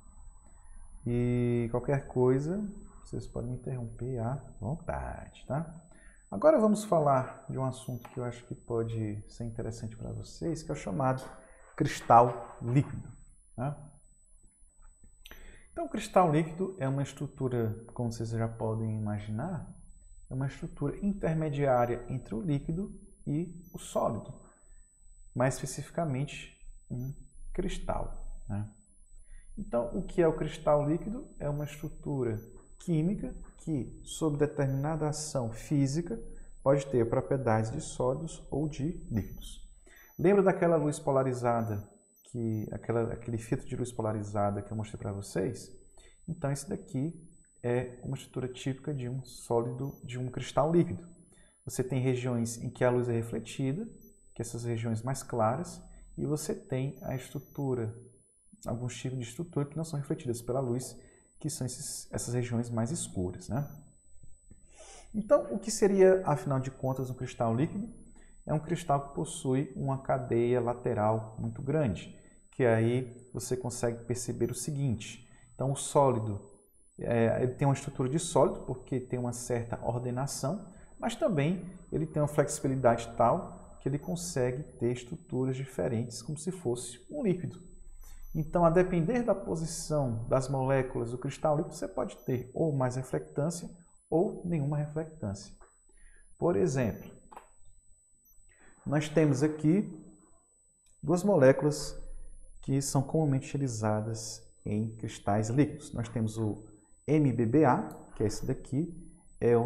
E qualquer coisa, vocês podem me interromper à vontade, tá? Agora vamos falar de um assunto que eu acho que pode ser interessante para vocês, que é o chamado cristal líquido, tá? Então, o cristal líquido é uma estrutura, como vocês já podem imaginar, é uma estrutura intermediária entre o líquido e o sólido, mais especificamente um cristal, né? Então, o que é o cristal líquido? É uma estrutura química que, sob determinada ação física, pode ter propriedades de sólidos ou de líquidos. Lembra daquela luz polarizada, aquele filtro de luz polarizada que eu mostrei para vocês? Então, esse daqui é uma estrutura típica de um sólido, de um cristal líquido. Você tem regiões em que a luz é refletida, que essas regiões mais claras, e você tem a estrutura, alguns tipos de estrutura que não são refletidas pela luz, que são essas regiões mais escuras, né? Então, o que seria, afinal de contas, um cristal líquido? É um cristal que possui uma cadeia lateral muito grande, que aí você consegue perceber o seguinte. Então, o sólido, ele tem uma estrutura de sólido, porque tem uma certa ordenação, mas também ele tem uma flexibilidade tal que ele consegue ter estruturas diferentes, como se fosse um líquido. Então, a depender da posição das moléculas do cristal líquido, você pode ter ou mais reflectância ou nenhuma reflectância. Por exemplo, nós temos aqui duas moléculas que são comumente utilizadas em cristais líquidos. Nós temos o MBBA, que é esse daqui, é o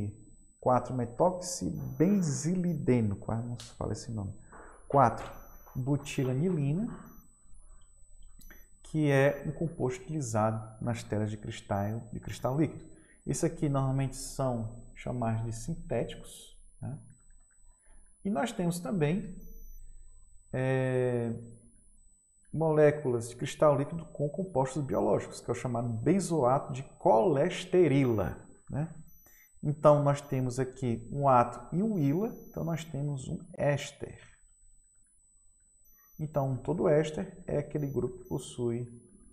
N4-metoxibenzilideno, quase não se fala esse nome, 4-butilanilina, que é um composto utilizado nas telas de cristal líquido. Isso aqui normalmente são chamados de sintéticos, né? E nós temos também moléculas de cristal líquido com compostos biológicos, que é o chamado benzoato de colesterila, né? Então, nós temos aqui um ato e um ila, então nós temos um éster. Então, todo éster é aquele grupo que possui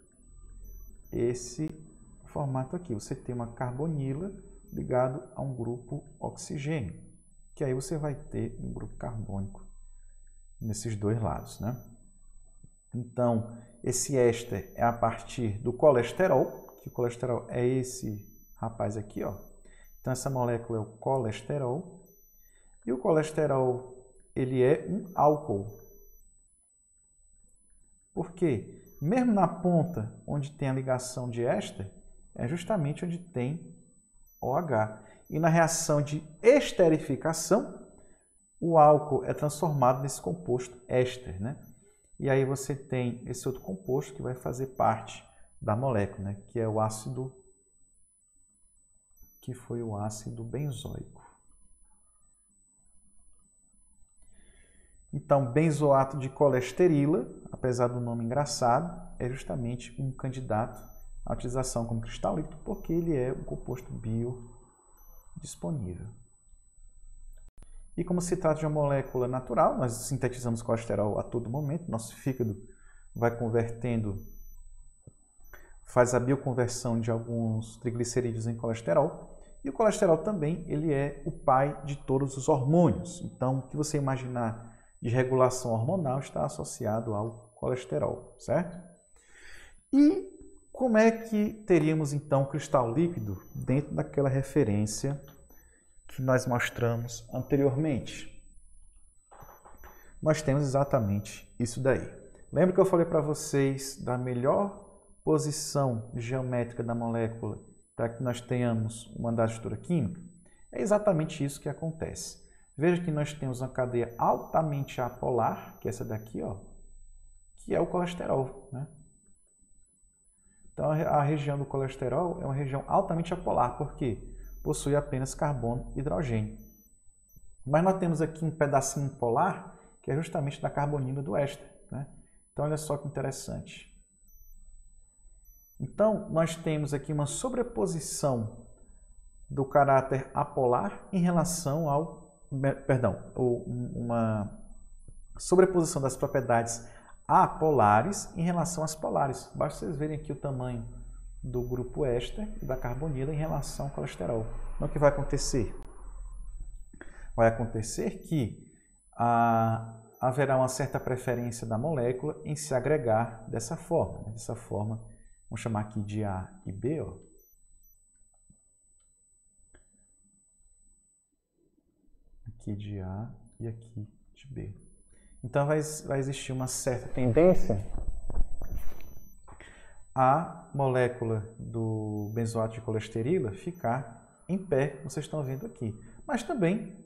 esse formato aqui. Você tem uma carbonila ligado a um grupo oxigênio, que aí você vai ter um grupo carbônico nesses dois lados, né? Então, esse éster é a partir do colesterol, que o colesterol é esse rapaz aqui, ó. Então, essa molécula é o colesterol. E o colesterol, ele é um álcool. Por quê? Mesmo na ponta onde tem a ligação de éster, é justamente onde tem OH. E na reação de esterificação, o álcool é transformado nesse composto éster, né? E aí você tem esse outro composto que vai fazer parte da molécula, né? Que é o ácido, que foi o ácido benzoico. Então, benzoato de colesterila, apesar do nome engraçado, é justamente um candidato à utilização como cristal líquido, porque ele é um composto biodisponível. E como se trata de uma molécula natural, nós sintetizamos colesterol a todo momento, nosso fígado vai convertendo, faz a bioconversão de alguns triglicerídeos em colesterol, e o colesterol também ele é o pai de todos os hormônios. Então, o que você imaginar de regulação hormonal está associado ao colesterol, certo? E como é que teríamos então cristal líquido dentro daquela referência que nós mostramos anteriormente? Nós temos exatamente isso daí. Lembra que eu falei para vocês da melhor posição geométrica da molécula para que nós tenhamos uma dada estrutura química? É exatamente isso que acontece. Veja que nós temos uma cadeia altamente apolar, que é essa daqui, ó, que é o colesterol, né? Então, a região do colesterol é uma região altamente apolar, porque possui apenas carbono e hidrogênio. Mas nós temos aqui um pedacinho polar, que é justamente da carbonila do éster, né? Então, olha só que interessante. Então, nós temos aqui uma sobreposição do caráter apolar em relação ao... Perdão, uma sobreposição das propriedades apolares em relação às polares. Basta vocês verem aqui o tamanho do grupo éster e da carbonila em relação ao colesterol. Então, o que vai acontecer? Vai acontecer que haverá uma certa preferência da molécula em se agregar dessa forma. Né? Dessa forma, vamos chamar aqui de A e B. Ó. Aqui de A e aqui de B. Então, vai existir uma certa tendência a molécula do benzoato de colesterila ficar em pé, como vocês estão vendo aqui. Mas também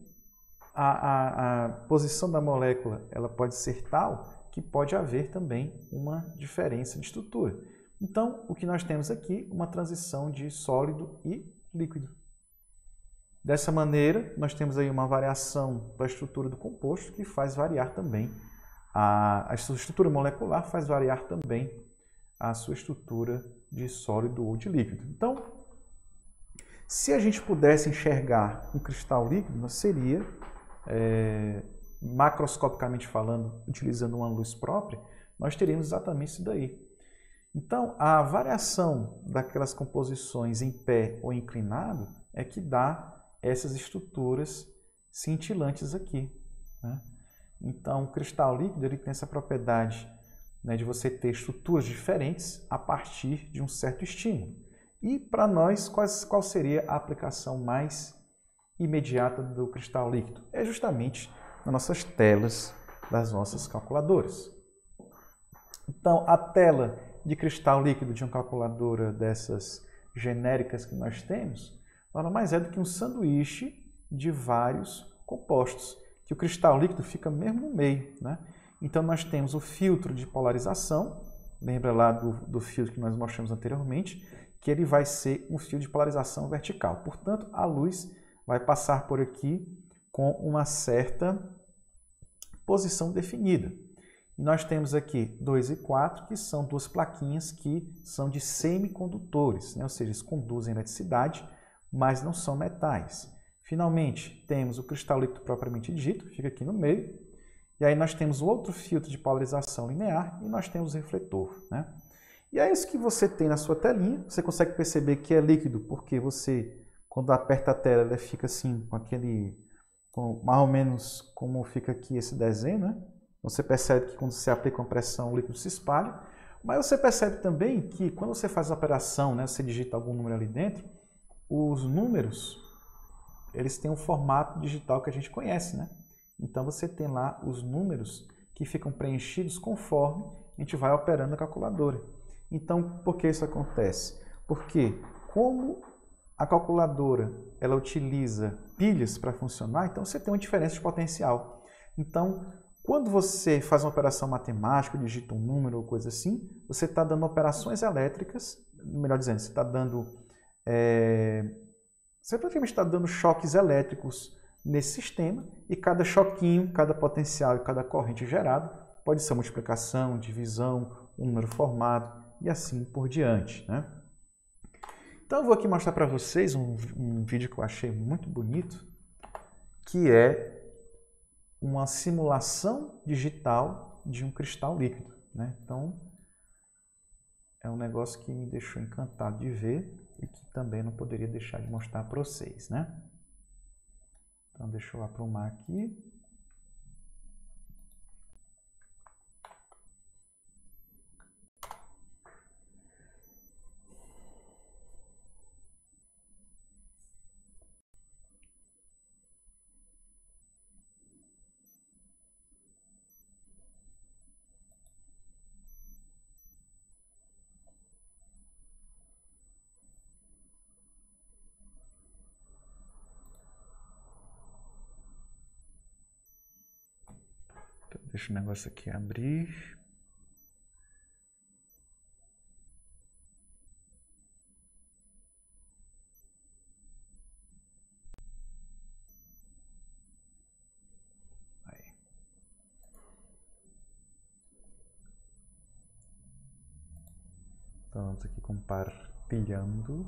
a posição da molécula ela pode ser tal que pode haver também uma diferença de estrutura. Então, o que nós temos aqui uma transição de sólido e líquido. Dessa maneira, nós temos aí uma variação da estrutura do composto que faz variar também a sua estrutura molecular, faz variar também a sua estrutura de sólido ou de líquido. Então, se a gente pudesse enxergar um cristal líquido, seria, macroscopicamente falando, utilizando uma luz própria, nós teríamos exatamente isso daí. Então, a variação daquelas composições em pé ou inclinado é que dá essas estruturas cintilantes aqui. Né? Então, o cristal líquido ele tem essa propriedade, né, de você ter estruturas diferentes a partir de um certo estímulo. E, para nós, qual seria a aplicação mais imediata do cristal líquido? É justamente nas nossas telas das nossas calculadoras. Então, a tela de cristal líquido de uma calculadora dessas genéricas que nós temos, nada mais é do que um sanduíche de vários compostos, que o cristal líquido fica mesmo no meio. Né? Então, nós temos o filtro de polarização, lembra lá do filtro que nós mostramos anteriormente, que ele vai ser um fio de polarização vertical. Portanto, a luz vai passar por aqui com uma certa posição definida. E nós temos aqui 2 e 4, que são duas plaquinhas que são de semicondutores, né? Ou seja, eles conduzem eletricidade, mas não são metais. Finalmente, temos o cristal líquido propriamente dito, fica aqui no meio. E aí nós temos o outro filtro de polarização linear e nós temos o refletor. Né? E é isso que você tem na sua telinha. Você consegue perceber que é líquido porque você, quando aperta a tela, ela fica assim, mais ou menos como fica aqui esse desenho. Né? Você percebe que quando você aplica uma pressão, o líquido se espalha. Mas você percebe também que quando você faz a operação, né, você digita algum número ali dentro, os números eles têm um formato digital que a gente conhece, né? Então você tem lá os números que ficam preenchidos conforme a gente vai operando a calculadora. Então, por que isso acontece? Porque como a calculadora ela utiliza pilhas para funcionar, então você tem uma diferença de potencial. Então, quando você faz uma operação matemática, digita um número ou coisa assim, você está dando operações elétricas, melhor dizendo, você está dando você praticamente está dando choques elétricos nesse sistema e cada choquinho, cada potencial e cada corrente gerada pode ser multiplicação, divisão, um número formado e assim por diante. Né? Então eu vou aqui mostrar para vocês um vídeo que eu achei muito bonito, que é uma simulação digital de um cristal líquido. Né? Então é um negócio que me deixou encantado de ver e que também não poderia deixar de mostrar para vocês, né? Então, deixa eu aprumar aqui. Deixa o negócio aqui abrir. Aí. Então vamos aqui compartilhando.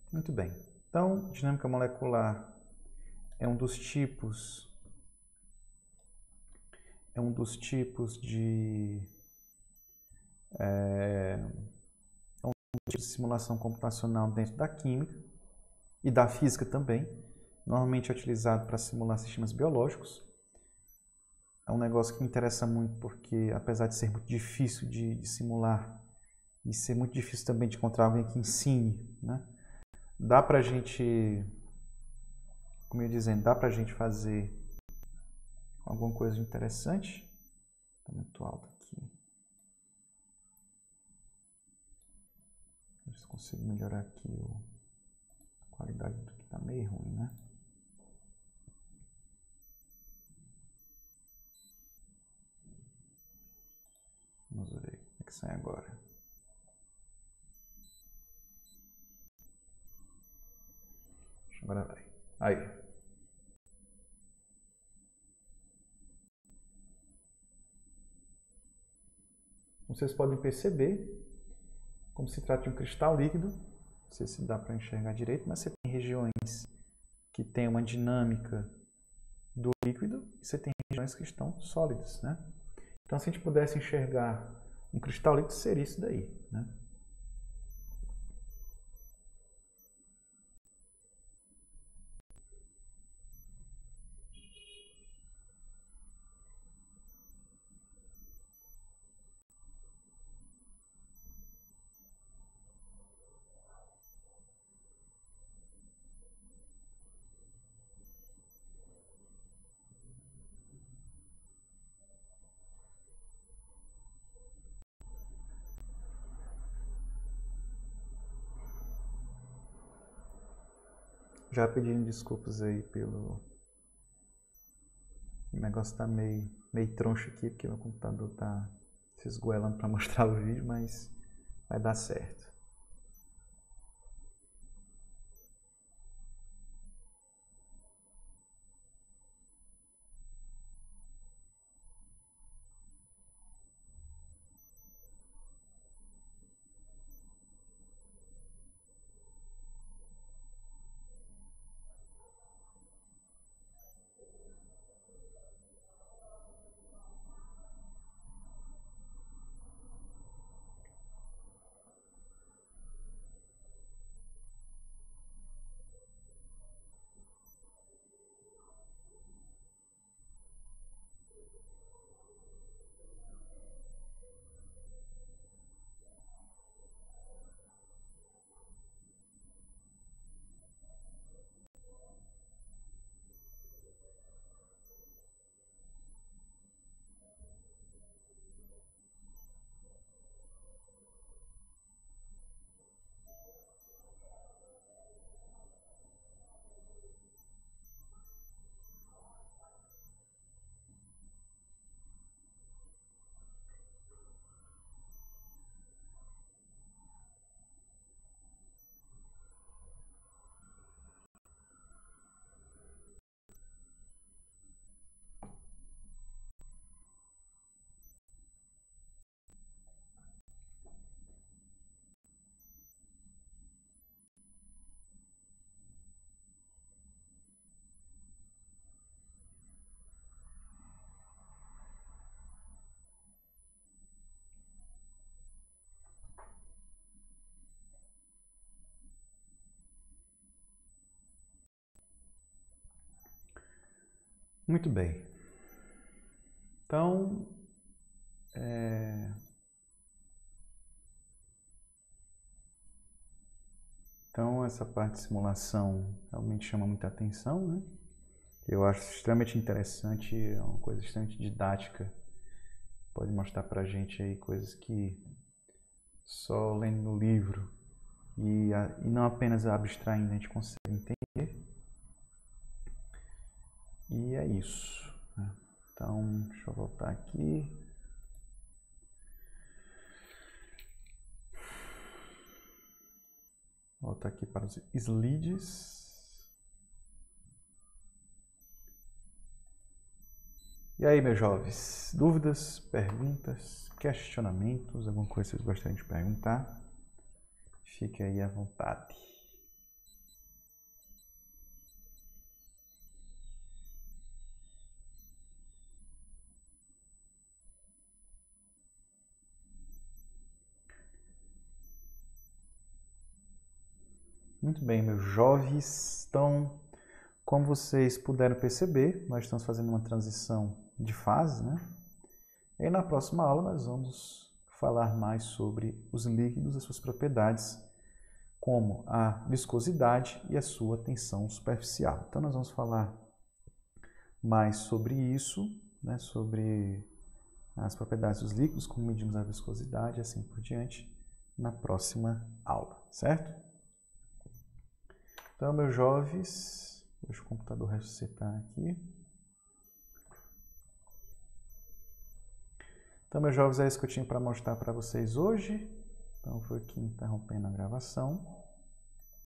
Muito bem. Então, dinâmica molecular é um dos tipos de simulação computacional dentro da química e da física também. Normalmente é utilizado para simular sistemas biológicos. É um negócio que me interessa muito porque, apesar de ser muito difícil de simular e ser muito difícil também de encontrar alguém que ensine, né? Dá pra gente, como eu ia dizendo, dá pra gente fazer alguma coisa interessante. Tá muito alto aqui. Ver se consigo melhorar aqui a qualidade do que tá meio ruim, né? Vamos ver como é que sai agora. Agora vai. Aí. Vocês podem perceber como se trata de um cristal líquido. Não sei se dá para enxergar direito, mas você tem regiões que têm uma dinâmica do líquido e você tem regiões que estão sólidas, né? Então, se a gente pudesse enxergar um cristal líquido, seria isso daí, né? Já pedindo desculpas aí pelo... O negócio tá meio troncho aqui, porque meu computador tá se esgoelando para mostrar o vídeo, mas vai dar certo. Muito bem. Então, essa parte de simulação realmente chama muita atenção, né? Eu acho extremamente interessante, é uma coisa extremamente didática. Pode mostrar pra gente aí coisas que só lendo no livro e não apenas abstraindo a gente consegue entender. E é isso, né? Então, deixa eu voltar aqui. Voltar aqui para os slides. E aí, meus jovens, dúvidas, perguntas, questionamentos, alguma coisa que vocês gostariam de perguntar? Fique aí à vontade. Muito bem, meus jovens. Então, como vocês puderam perceber, nós estamos fazendo uma transição de fase, né? E na próxima aula nós vamos falar mais sobre os líquidos e suas propriedades, como a viscosidade e a sua tensão superficial. Então nós vamos falar mais sobre isso, né? Sobre as propriedades dos líquidos, como medimos a viscosidade e assim por diante, na próxima aula, certo? Então, meus jovens, deixa o computador ressetar aqui. Então, meus jovens, é isso que eu tinha para mostrar para vocês hoje. Então, vou aqui interrompendo a gravação.